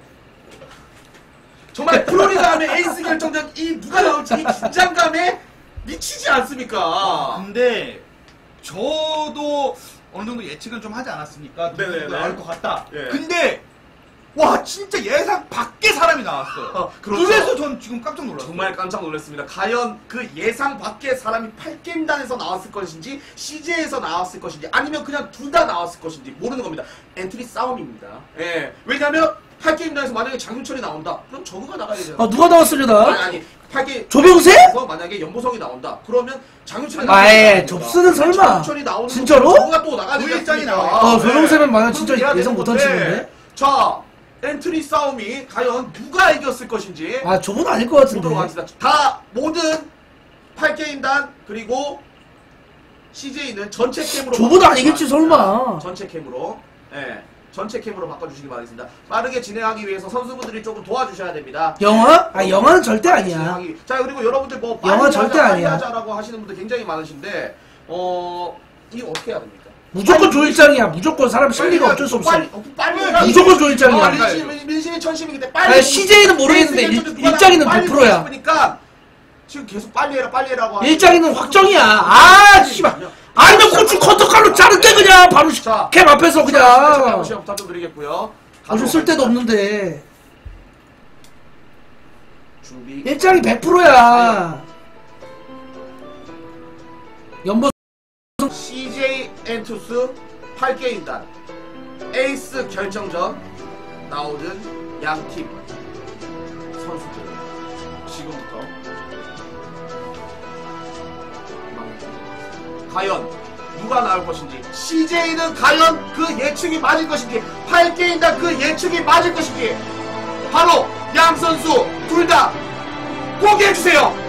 정말 프로리가 하면 에이스 결정전 이 누가 나올지 이 긴장감에 미치지 않습니까? 근데 저도 어느 정도 예측은 좀 하지 않았습니까? 네네네. 누가 나올 것 같다. 예. 근데 와 진짜 예상 밖의 사람이 나왔어요. 어, 그렇죠. 그래서 전 지금 깜짝 놀랐어요. 정말 깜짝 놀랐습니다. 과연 그 예상 밖의 사람이 팔 게임단에서 나왔을 것인지 씨제이에서 나왔을 것인지 아니면 그냥 둘 다 나왔을 것인지 모르는 겁니다. 엔트리 싸움입니다. 예. 왜냐면 팔 게임단에서 만약에 장윤철이 나온다. 그럼 저그가 나가야 되잖아요. 아 누가 나왔으려나? 아니 아니 팔 게임 조병세? 만약에 연보성이 나온다. 그러면 장윤철이 아예 나가야 접수는 설마. 장윤철이 나오는 진짜로? 저그가 또 나가야 되지 우일장이 않습니까? 나와요. 아 조병세는 만약 진짜 그럼 해야 예상 되는 못한 건데. 친구인데. 자 엔트리 싸움이 과연 누가 이겼을 것인지 아 저분 아닐 것 같은데. 보도록 하겠습니다. 다 모든 팔 게임단 그리고 씨제이는 전체 캠으로 저분 바꿔주시기 아니겠지 바랍니다. 설마. 전체 캠으로 예 전체 캠으로 바꿔주시기 바라겠습니다. 빠르게 진행하기 위해서 선수분들이 조금 도와주셔야 됩니다. 영화? 아 영화는 절대 빠르게 아니야. 진행하기. 자 그리고 여러분들 뭐 영화 빨리 절대 하자, 빨리 아니야. 하자라고 하시는 분들 굉장히 많으신데 어 이거 어떻게 해야 됩니까? 무조건 조일장이야. 무조건 사람 심리가 어쩔 수 없어. 빨리, 어, 빨리 해가지고. 무조건 조일장이야. 아, 민심, 민심이 천심이기 때문에 빨리. 아니, 씨제이는 모르겠는데 에이스 일- 결정도 누가 일장이는 빨리 백 퍼센트야. 보고 싶으니까 지금 계속 빨리 해라 빨리 해라고 하시는 일장이는 확정이야. 아 씨발. 아니면 고추 커터칼로 자를게 그냥 바로 자, 캠 앞에서 그냥. 다시 부탁 좀 드리겠고요. 요즘 쓸데도 없는데. 준비. 일장이 백 퍼센트야. 연보 씨제이 엔투스 팔 게임단 에이스 결정전 나오는 양팀 선수들 지금부터 과연 누가 나올 것인지 씨제이는 과연 그 예측이 맞을 것인지 팔 게임단 그 예측이 맞을 것인지 바로 양 선수 둘 다 공개해주세요.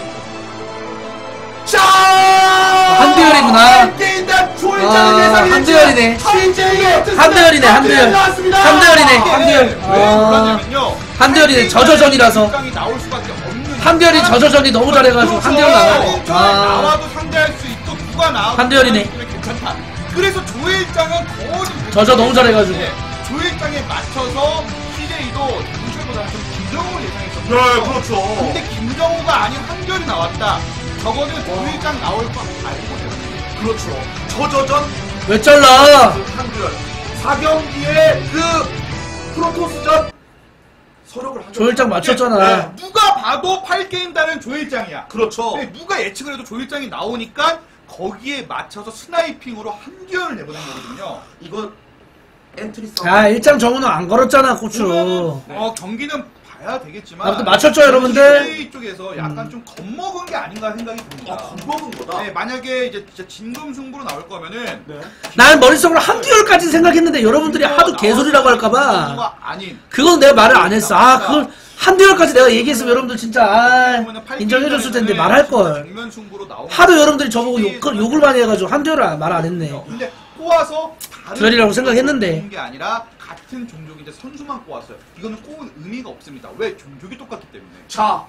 자 한두열이구나. 게임단 조일장 아, 예상이 한두열이네. 한두열이네, 한두열. 한두열이네, 한두열. 왜 아, 그러냐면요. 한두열이네, 저저전이라서. 일장이 나올 수밖에 없는. 한두열이 저저전이 너무 잘해가지고 한두열 나와. 아. 아, 나와도 상대할 수 있고 누가 나와도 한두열이네. 상대할 수 있으면 괜찮다. 그래서 조일장은 거의 저저 너무 잘해가지고. 조일장에 맞춰서 씨제이도 윤철보다는 좀 김정우를 예상했었거든요. 네, 그렇죠. 근데 김정우가 아닌 한결이 나왔다. 저거는 조일장 나올 거 알고 있어요. 그렇죠. 저저전 왜 잘라? 한두열 사 경기의 그 프로토스전 서력을 하죠. 조일장 맞췄잖아. 네, 누가 봐도 팔 게임 다는 조일장이야. 그렇죠. 네, 누가 예측을 해도 조일장이 나오니까 거기에 맞춰서 스나이핑으로 한 듀얼을 내보낸 거거든요. 이건 엔트리 싸움. 아 일장 정우는 안 걸었잖아 고추. 그러면은, 어, 경기는 봐야 되겠지만 아무튼 맞췄죠, 여러분들? 씨제이 쪽에서 약간 좀 겁먹은 게 아닌가 생각이 듭니다. 아, 겁먹은 거다. 네, 만약에 이제 진짜 진검 승부로 나올 거면은 네. 난 머릿속으로 한 듀얼까지 생각했는데 여러분들이 하도 개소리라고 할까봐 승부가 아닌 그건 내가 말을 안 했어. 아 그걸 한 듀얼까지 내가 얘기했으면 여러분들 진짜 아 인정해줬을 텐데 말할 걸. 정면 승부로 나오면 하도 여러분들이 저보고 욕, 욕을 많이 해가지고 한 듀얼을 말 안 했네. 근데 꼬아서 다른 듀얼이라고 생각했는데. 뽑은 게 아니라 같은 종족인데 선수만 꼬았어요. 이거는 꼬은 의미가 없습니다. 왜? 종족이 똑같기 때문에. 자,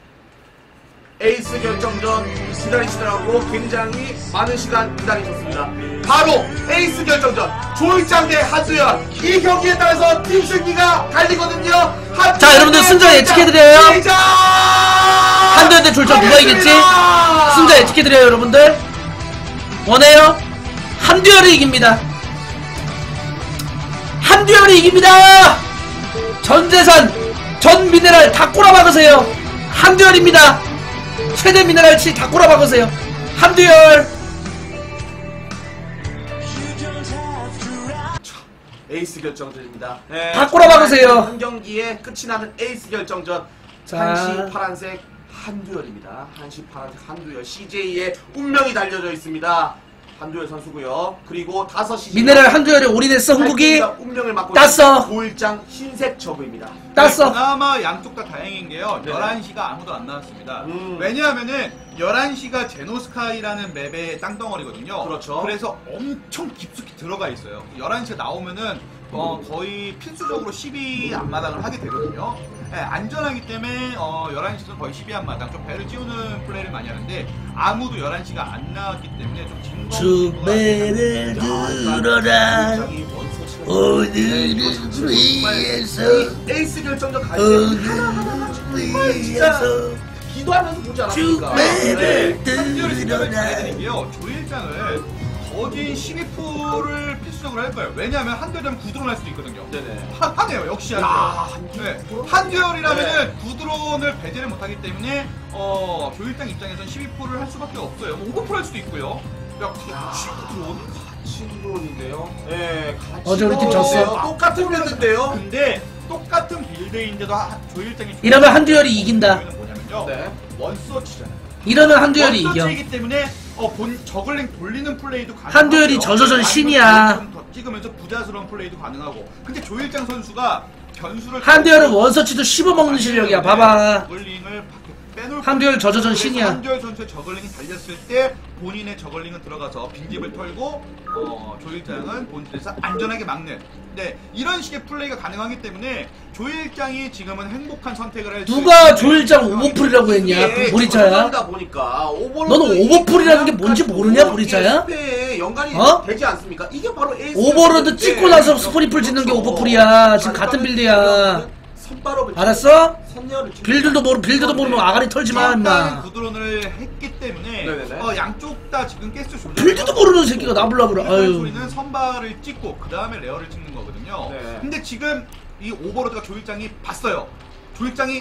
에이스 결정전 기다리시더라고 굉장히 많은 시간 기다리셨습니다. 바로 에이스 결정전 조일장 대 한두열 이 경기에 따라서 팀 승리가 갈리거든요. 한두열 자, 여러분들 대 승자 조일장! 예측해드려요. 시작! 한두열 대 조일장 누가 이길지 하겠습니다! 승자 예측해드려요 여러분들. 원해요? 한두열이 이깁니다. 한두열이 이깁니다. 전 재산 전 미네랄 다 꼬라박으세요. 한두열입니다. 최대 미네랄치 다 꼬라박으세요. 한두열. 에이스 결정전입니다. 네, 다 꼬라박으세요. 한 경기에 끝이 나는 에이스 결정전. 자. 한시 파란색 한두열입니다. 한시 파란색 한두열 씨제이의 운명이 달려져 있습니다. 한두열 선수고요. 그리고 다섯 시 미네랄 한두열에 올인했어 흥국이. 운명을 맡고 땄어. 있는 조일장 흰색 저그입니다. 땄어. 네, 그나마 양쪽 다 다행인 게요. 네. 열한 시가 아무도 안 나왔습니다. 음. 왜냐하면은 열한 시가 제노스카이라는 맵의 땅덩어리거든요. 그렇죠. 그래서 엄청 깊숙이 들어가 있어요. 열한 시가 나오면은 어, 거의 필수적으로 십이 앞마당을 하게 되거든요. 네, 안전하기 때문에 어, 열한 시는 거의 십이 앞마당 좀 배를 찌우는 플레이를 많이 하는데 아무도 열한 시가 안 나왔기 때문에 좀 진검 주배를 들어라 오늘을 위해서 에이스 결정전 갈 때 하나하나 정말 진짜 위해서 기도하면서 보지 않았습니까? 주배를 한결 생각을 들어라. 잘해드린 게요. 조일장을 거진 십이 퍼센트를 필수적으로 할 거예요. 왜냐하면 한결이면 구드론 할 수도 있거든요. 네네. 하, 하네요. 역시 야, 한결. 네. 한결이라면은 구드론을 배제를 못하기 때문에 어, 조일장 입장에서는 십이 퍼센트를 할 수밖에 없어요. 뭐 오 퍼센트 할 수도 있고요. 야, 같이 구드론? 같이 드론인데요. 네, 같이 어제 우리 팀 드론인데요. 졌어. 똑같은 빌드인데요. 근데 똑같은 빌드인데도 하- 조일장이 이러면 한두열이 이긴다. 뭐냐면요. 네. 원서치잖아요. 이러면 한두열이 이겨. 원서치이기 때문에 어, 본 저글링 돌리는 플레이도 가능하고 한두열이 저저전 신이야. 좀더 찍으면서 부자스러운 플레이도 가능하고. 근데 조일장 선수가 변수를 한두열은 원서치도 씹어먹는 실력이야. 봐봐. 저글링을 밖에 빼놓을 한두열 저저전 그래서 신이야. 한두열 선수의 저글링이 달렸을 때 본인의 저글링은 들어가서 빈집을 털고 어, 조일장은 본진에서 안전하게 막는. 네, 이런 식의 플레이가 가능하기 때문에 조일장이 지금은 행복한 선택을 할 수 누가 있는 조일장 오버풀이라고 했냐? 이게 그 보리차야. 저러다 보니까 오버로드 너는 오버풀이라는 게 뭔지 모르냐, 보리차야? 에 연관이 어? 되지 않습니까? 이게 바로 에이스 오버로드 결정전인데. 찍고 나서 스프리풀 짓는 게 그렇죠. 오버풀이야. 지금 자, 같은 일단은 빌드야. 선발업을 알았어? 선녀를 빌드도 모르 빌드도 모르면 아가리 털지 마, 일단은 임마. 구드론을 했기 때문에 네네네. 어, 양쪽 다 지금 가스 조절. 빌드도 모르는 새끼가 나불나불아. 아유. 소리는 선발을 찍고 그 다음에 레어를 찍는 거거든요. 네. 근데 지금 이 오버로드가 조일장이 봤어요. 조일장이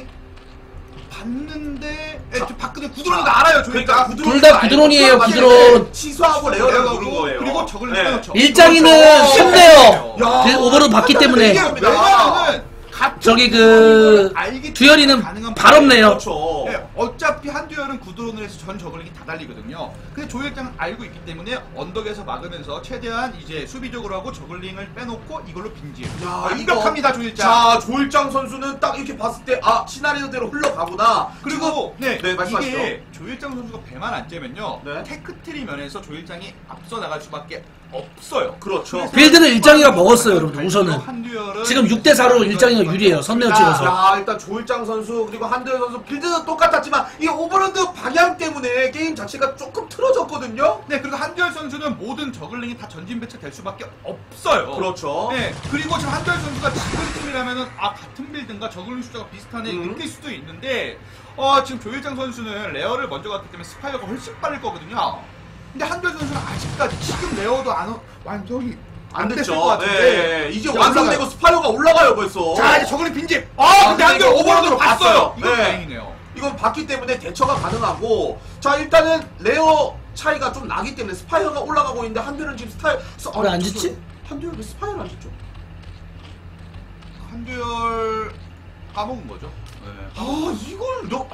봤는데 에, 저 봤거든요. 구드론이가 알아요. 조일장. 그러니까 둘 다 구드론이에요, 구드론. 취소하고 레어를 누른 거예요. 그리고 저걸 네. 빼놓죠. 일장이는 쉽네요. 야. 그 오버로드 봤기 때문에. 이게 왜냐하면 같은 저기 그 알기 두열이는 때문에 가능한 발 없네요. 그렇죠. 네, 어차피 한두열은 구드론을 해서 전 저글링이 다 달리거든요. 근데 조일장은 알고 있기 때문에 언덕에서 막으면서 최대한 이제 수비적으로 하고 저글링을 빼놓고 이걸로 빈집. 야, 완벽합니다, 이거- 조일장. 자, 조일장 선수는 딱 이렇게 봤을 때, 아, 시나리오대로 흘러가구나. 그리고 네, 네, 말씀하시죠. 이게 조일장 선수가 배만 안 째면요. 네. 테크트리 면에서 조일장이 앞서 나갈 수밖에 없어요. 그렇죠. 그래서 빌드는 일장이가 먹었어요, 여러분들, 우선은. 한두열은 지금 육 대 사로 일장이가 유리해요. 선내어 찍어서. 야, 일단 조일장 선수 그리고 한두열 선수 빌드는 똑같았지만 이 오버로드 방향 때문에 게임 자체가 조금 틀어졌거든요. 네, 그리고 한두열 선수는 모든 저글링이 다 전진 배치될 수밖에 없어요. 그렇죠. 네, 그리고 지금 한두열 선수가 지금 팀이라면은 아 같은 빌드인가 저글링 숫자가 비슷하네 음. 느낄 수도 있는데 어 지금 조일장 선수는 레어를 먼저 갔기 때문에 스파이어가 훨씬 빠를 거거든요. 근데 한두열 선수는 아직까지 지금 레어도 안 어- 완성이 안 됐을 됐죠. 것 같은데. 예, 예. 이제 이제 완성되고 올라가요. 스파이어가 올라가요 벌써. 자 이제 저글링 빈집. 아 아, 근데 근데 한결 이거 오버로드로 오버로드로 봤어요. 봤어요. 이건 네. 다행이네요. 이건 봤기 때문에 대처가 가능하고 자 일단은 레어 차이가 좀 나기 때문에 스파이어가 올라가고 있는데 한별은 지금 스타일 왜 안 짓지? 한별 왜 스파이어를 안 짓죠? 한결 까먹은 거죠. 네. 아 이걸 너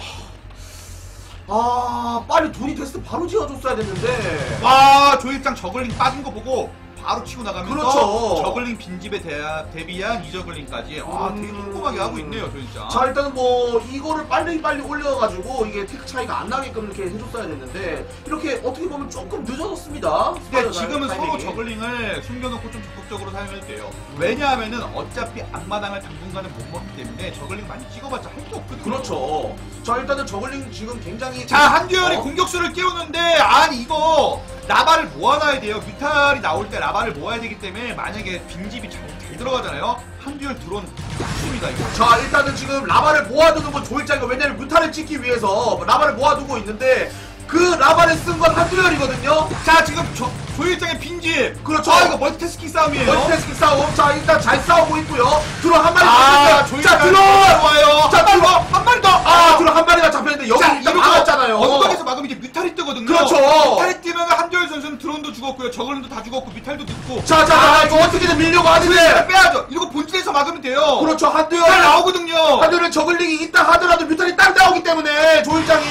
아 빨리 돈이 됐을 때 바로 지어줬어야 됐는데 와 조일장 저글링 빠진 거 보고 바로 치고 나가면서 그렇죠. 저글링 빈집에 대, 대비한 이저글링까지 와 되게 꼼꼼하게 하고 있네요 조일장. 자 일단은 뭐 이거를 빨리 빨리 올려가지고 이게 테크 차이가 안 나게끔 이렇게 해줬어야 됐는데 이렇게 어떻게 보면 조금 늦어졌습니다. 근데 지금은 서로 타이밍이. 저글링을 숨겨놓고 좀 적극적으로 사용해도 돼요. 왜냐하면은 어차피 앞마당을 당분간은 못 먹기 때문에 저글링 많이 찍어봤자 할 게 없거든요. 그렇죠. 자 일단은 저글링 지금 굉장히 자 한듀얼이 어? 공격수를 끼우는데 아니 이거 라바를 모아놔야 돼요. 뮤탈이 나올 때 라바를 모아야 되기 때문에 만약에 빈집이 잘, 잘 들어가잖아요. 한듀얼 드론 좋습니다 이거. 자 일단은 지금 라바를 모아두는 건 조일장이고 왜냐면 뮤타를 찍기 위해서 라바를 모아두고 있는데 그 라바를 쓴 건 한두열이거든요. 자 지금 조, 조일장의 빈집. 그렇죠. 아 이거 멀티태스킹 싸움이에요. 멀티태스킹 싸움. 자 일단 잘 싸우고 있고요. 드론 한 마리 아 잡혔어요. 조일장 자 드론. 좋아요. 자 드론 한 마리 더. 아 드론 한 마리가 잡혔는데 여기 자, 일단 이러고 막았잖아요. 언덕에서 막으면 이제 뮤탈이 뜨거든요. 그렇죠. 뮤탈이 뛰면 한듀얼 선수는 드론도 죽었고요. 저글링도 다 죽었고 뮤탈도 늦고. 자자 자, 이거 어떻게든 밀려고 조일장을 하는데 빼야죠. 이러고 본진에서 막으면 돼요. 그렇죠. 한두열 뮤탈 나오거든요. 한두열은 저글링이 있다 하더라도 뮤탈이 딱 나오기 때문에 조일장이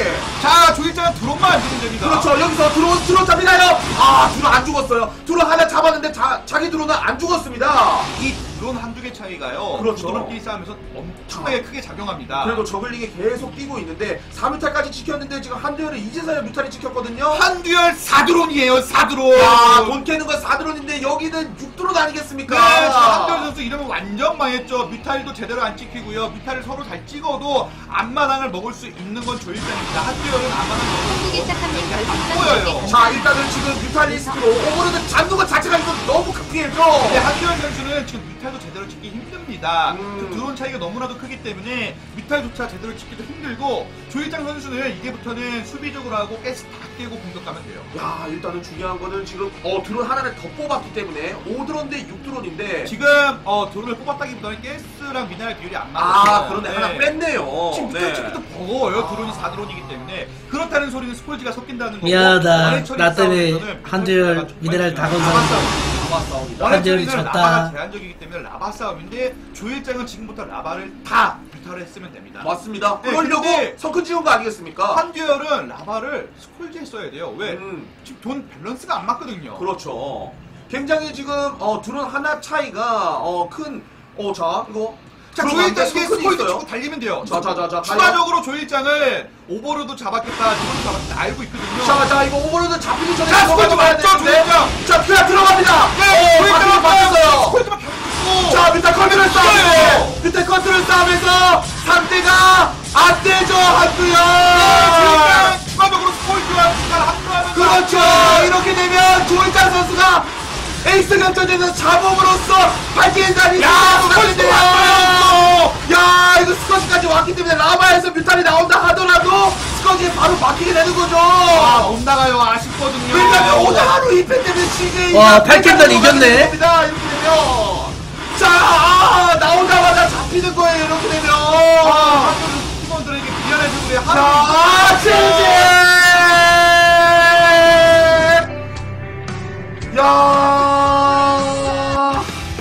자 조일장은 드론만 안 되면 됩니다. 그렇죠. 여기서 드론 드론 잡히나요? 아 드론 안 죽었어요. 드론 하나 잡았는데 자, 자기 드론은 안 죽었습니다. 이 드론 한두 개 차이가요. 그렇죠. 드론끼리 싸우면서 엄청나게 크게 작용합니다. 그리고 저글링이 계속 뛰고 있는데 사 뮤탈까지 지켰는데 지금 한두열은 이제서야 뮤탈이 지켰거든요. 한듀얼 사 드론이에요. 사 드론. 야, 돈 캐는 건 사 드론인데 여기는 육 드론 아니겠습니까? 네, 지금 한듀얼 선수 이러면 완전 망했죠. 뮤탈도 제대로 안 찍히고요. 뮤탈을 서로 잘 찍어도 앞마당을 먹을 수 있는 건 조일장입니다. 한듀얼은 앞마당 한국에 먹을 시작하면 안 별풍선 보여요. 자 일단은 지금 뮤탈리스트로 오버로드 잡는 것 자체가 이거 너무 급해죠. 근데 한듀얼 선수는 지금 뮤탈도 제대로 찍기 힘듭니다. 음. 그 드론 차이가 너무나도 크기 때문에 뮤탈조차 제대로 찍기도 힘들고 조일장 선수는 이제부터는 수비적으로 하고 가스 다 깨고 공격하면 돼요. 야 일단은 중요한 거는 지금 어 드론 하나를 더 뽑았기 때문에 오 드론 대 육 드론인데 지금 어 드론을 뽑았다기보다는 가스랑 미네랄 비율이 안 맞아요. 아 그런데 하나 뺐네요. 지금 네. 뮤탈 찍기도 버거워요. 아. 드론이 사 드론이기 때문에 그렇다는 소리는 스폴지가 섞인다는 거고 미안하다. 원해처리 나 때문에 싸움에서는 한듀얼 뮤탈 싸움이 미네랄 다 정말 건사는 중요해요. 라바 싸움이다. 한듀얼이 원해처리는 졌다. 라바가 제한적이기 때문에 라바 싸움인데 조일장은 지금부터 라바를 다 뮤탈을 했으면 됩니다. 맞습니다. 네, 그러려고 근데 성큰 지은 거 아니겠습니까? 한듀얼은 라바를 스콜지에 써야 돼요. 왜? 음. 지금 돈 밸런스가 안 맞거든요. 그렇죠. 굉장히 지금 어 드론 하나 차이가 어큰어자 이거 자, 드론 조일장 완전 이게 성큰이 스콜지 있어요. 치고 달리면 돼요. 자, 자, 자, 자, 추가적으로 조일장을 오버로드 잡았겠다, 드론 잡았겠다 알고 있거든요. 자, 자, 이거 오버로드 잡히기 전에 자, 들어가야 스콜지 맞죠, 되는데. 조일장? 자, 그냥 들어갑니다. 네, 어, 조일장 바뀌- 바뀌었어요. 스콜지만 잡고. 자, 밑에 컨트롤 싸움에서 밑에 컨트롤 싸움에서 상대가 안 되죠, 한두열. 조일장 추가적으로 스콜지와 추가를 합류하면서 그렇죠. 이렇게 되면 조일장 선수가 에이스 결정전에서 잡음으로써 발길단이 야, 스콜지 왔어요. 야, 이거 스커지까지 왔기 때문에 라바에서 뮤탈이 나온다 하더라도 스커지에 바로 막히게 되는 거죠. 아, 못 나가요. 아쉽거든요. 왜냐면 오늘 하루 이 패 때문에 지금 와, 팔 캔들 이겼네. 이렇게 되면 자, 아, 나오자마자 잡히는 거예요. 이렇게 되면 아, 한국 팀원들에게 미안해서 그래. 자, 제제 야.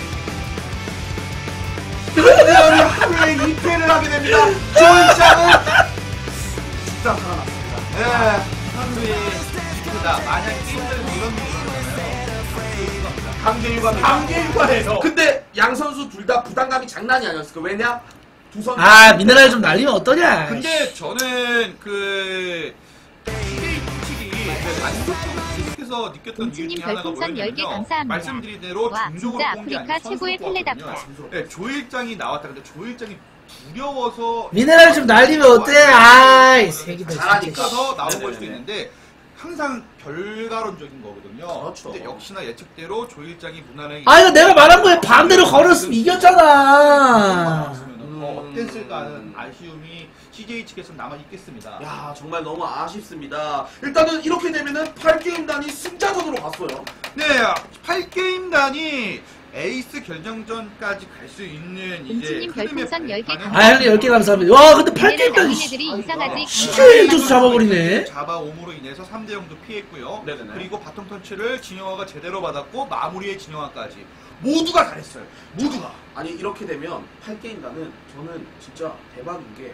한국이 하루에 이 패를 하게 됩니다. 조일장은 죽다 살아났습니다. 예, 하루에 이패다. 만약 게임들은 이런 일이잖아요. 강제 휴가 강제 휴가예요. 근데 양 선수 둘 다 부담감이 장난이 아니었을까? 왜냐? 두 선수 아 미네랄 좀 날리면 어떠냐. 근데 저는 그 게임 솔직히 안정적으로 계속해서 느꼈던 이유 공주님 중에 하나가 별풍선 열 개 뭐였냐면요. 감사합니다. 말씀드린 대로 와, 중적으로 진짜 뽑은 게 아프리카 아니라 최고의 선수로 텔레답다. 뽑았거든요. 네, 조일장이 나왔다. 근데 조일장이 두려워서 미네랄 좀 날리면 어때? 아이 새끼들 잘하니까. 진짜. 있어서 나온 걸 네네네. 수도 있는데 항상 결과론적인 거거든요. 그렇죠. 근데 역시나 예측대로 조일장이 무난하게 아 이거 내가 말한 거에 반대로 걸었으면 이겼잖아. 음. 더 어땠을까 하는 아쉬움이 씨제이 측에서 남아 있겠습니다. 야, 정말 너무 아쉽습니다. 일단은 이렇게 되면은 팔 게임단이 승자전으로 갔어요. 네, 팔 게임단이 에이스 결정전까지 갈 수 있는 이제 웅치님 별풍선 열 개 아 형님 열 개 감사합니다. 와 근데 팔 게임 나온 단 애들이 이상하지. 씨제이 투수 잡아버리네. 자바옴으로 인해서 삼 대 영도 피했고요. 네네네. 그리고 바통 터치를 진영아가 제대로 받았고 마무리의 진영아까지 모두가 잘했어요. 모두가. 아니, 이렇게 되면 팔 게임단은 저는 진짜 대박인 게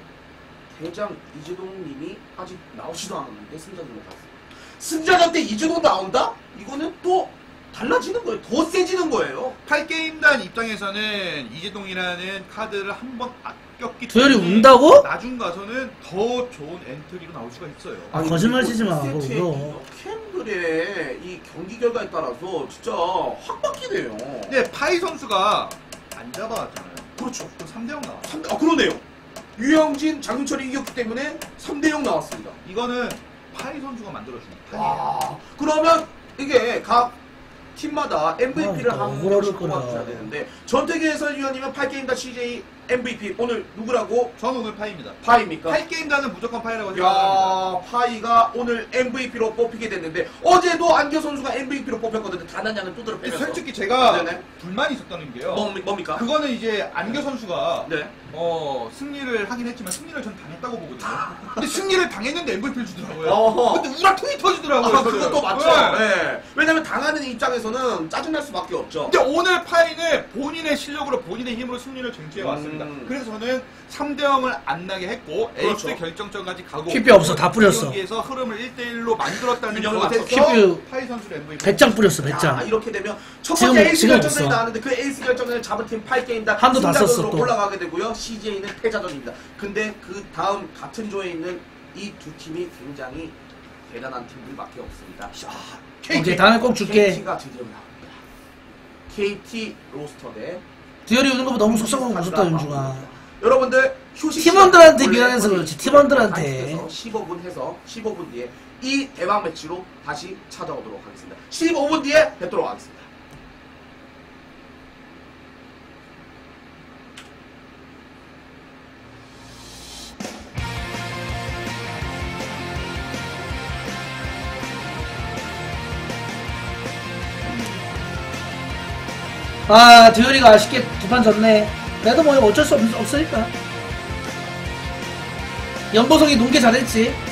대장 이재동님이 아직 나오지도 않았는데 승자전으로 갔어요. 승자전 때 이재동 나온다? 이거는 또 달라지는 거예요. 더 세지는 거예요. 팔 게임단 입장에서는 이재동이라는 카드를 한 번 아꼈기 두열이 때문에 운다고? 나중 가서는 더 좋은 엔트리로 나올 수가 있어요. 아, 거짓말 치지 마. 이 세트의 그거. 이 캔들의 이 경기 결과에 따라서 진짜 확 바뀌네요. 근데 파이 선수가 안 잡아왔잖아요. 그렇죠. 그럼 삼 대 영 나왔어. 삼- 아, 그러네요. 유영진, 장윤철이 이겼기 때문에 삼 대 영 나왔습니다. 이거는 파이 선수가 만들어준 판이에요. 와, 그러면 이게 각 팀마다 엠브이피를 아, 한 억울할 명씩 거다. 뽑아줘야 되는데 전태기 해설위원님은 팔 게임단 씨제이 엠브이피 오늘 누구라고? 전 오늘 파이입니다. 파이입니까? 팔 게임단은 무조건 파이라고 생각합니다. 야, 파이가 오늘 엠브이피로 뽑히게 됐는데 어제도 안교 선수가 엠브이피로 뽑혔거든요. 단한 양을 두드려 빼면서. 솔직히 제가 네네. 불만이 있었다는 게요. 뭐, 뭡니까? 그거는 이제 안교 선수가 네. 어 승리를 하긴 했지만 승리를 전 당했다고 보거든요. 근데 승리를 당했는데 엠브이피를 주더라고요. 어허. 근데 우라통이 터지더라고요. 아, 그것도 맞죠. 네. 네. 왜냐면 당하는 입장에서는 짜증날 수밖에 없죠. 근데 오늘 파이는 본인의 실력으로 본인의 힘으로 승리를 쟁취해 왔습니다. 음. 그래서 저는 삼 대 영을 안 나게 했고 그렇죠. 에이스 결정전까지 가고 킥비 없어, 다 뿌렸어. 경기에서 흐름을 일 대 일로 만들었다는 균형을 것에서 맞췄어. 파이 선수를 엠브이피 배짱 뿌렸어 야, 배짱. 이렇게 되면 첫 지금- 번째 에이스 지금 결정전이 없어. 나왔는데 그 에이스 결정전을 잡은 팀 팔 게임단 한도 다 승자전으로 썼어, 또. 올라가게 되고요. 씨제이는 패자전입니다. 근데 그 다음 같은 조에 있는 이 두 팀이 굉장히 대단한 팀들밖에 없습니다. 아, 오케이 다음에 꼭 줄게. 케이티가 드디어 나옵니다. 케이티 로스터 대 두열이 우는 거보다 너무 속상하고 무섭다 윤중아. 여러분들 휴식 팀원들한테 시간 미안해서 원래 그렇지, 팀원들한테. 해서 십오 분 해서 십오 분 뒤에 이 대박 매치로 다시 찾아오도록 하겠습니다. 십오 분 뒤에 뵙도록 하겠습니다. 아 두열이가 아쉽게 두 판 졌네. 그래도 뭐 어쩔 수 없, 없으니까. 연보성이 농계 잘했지.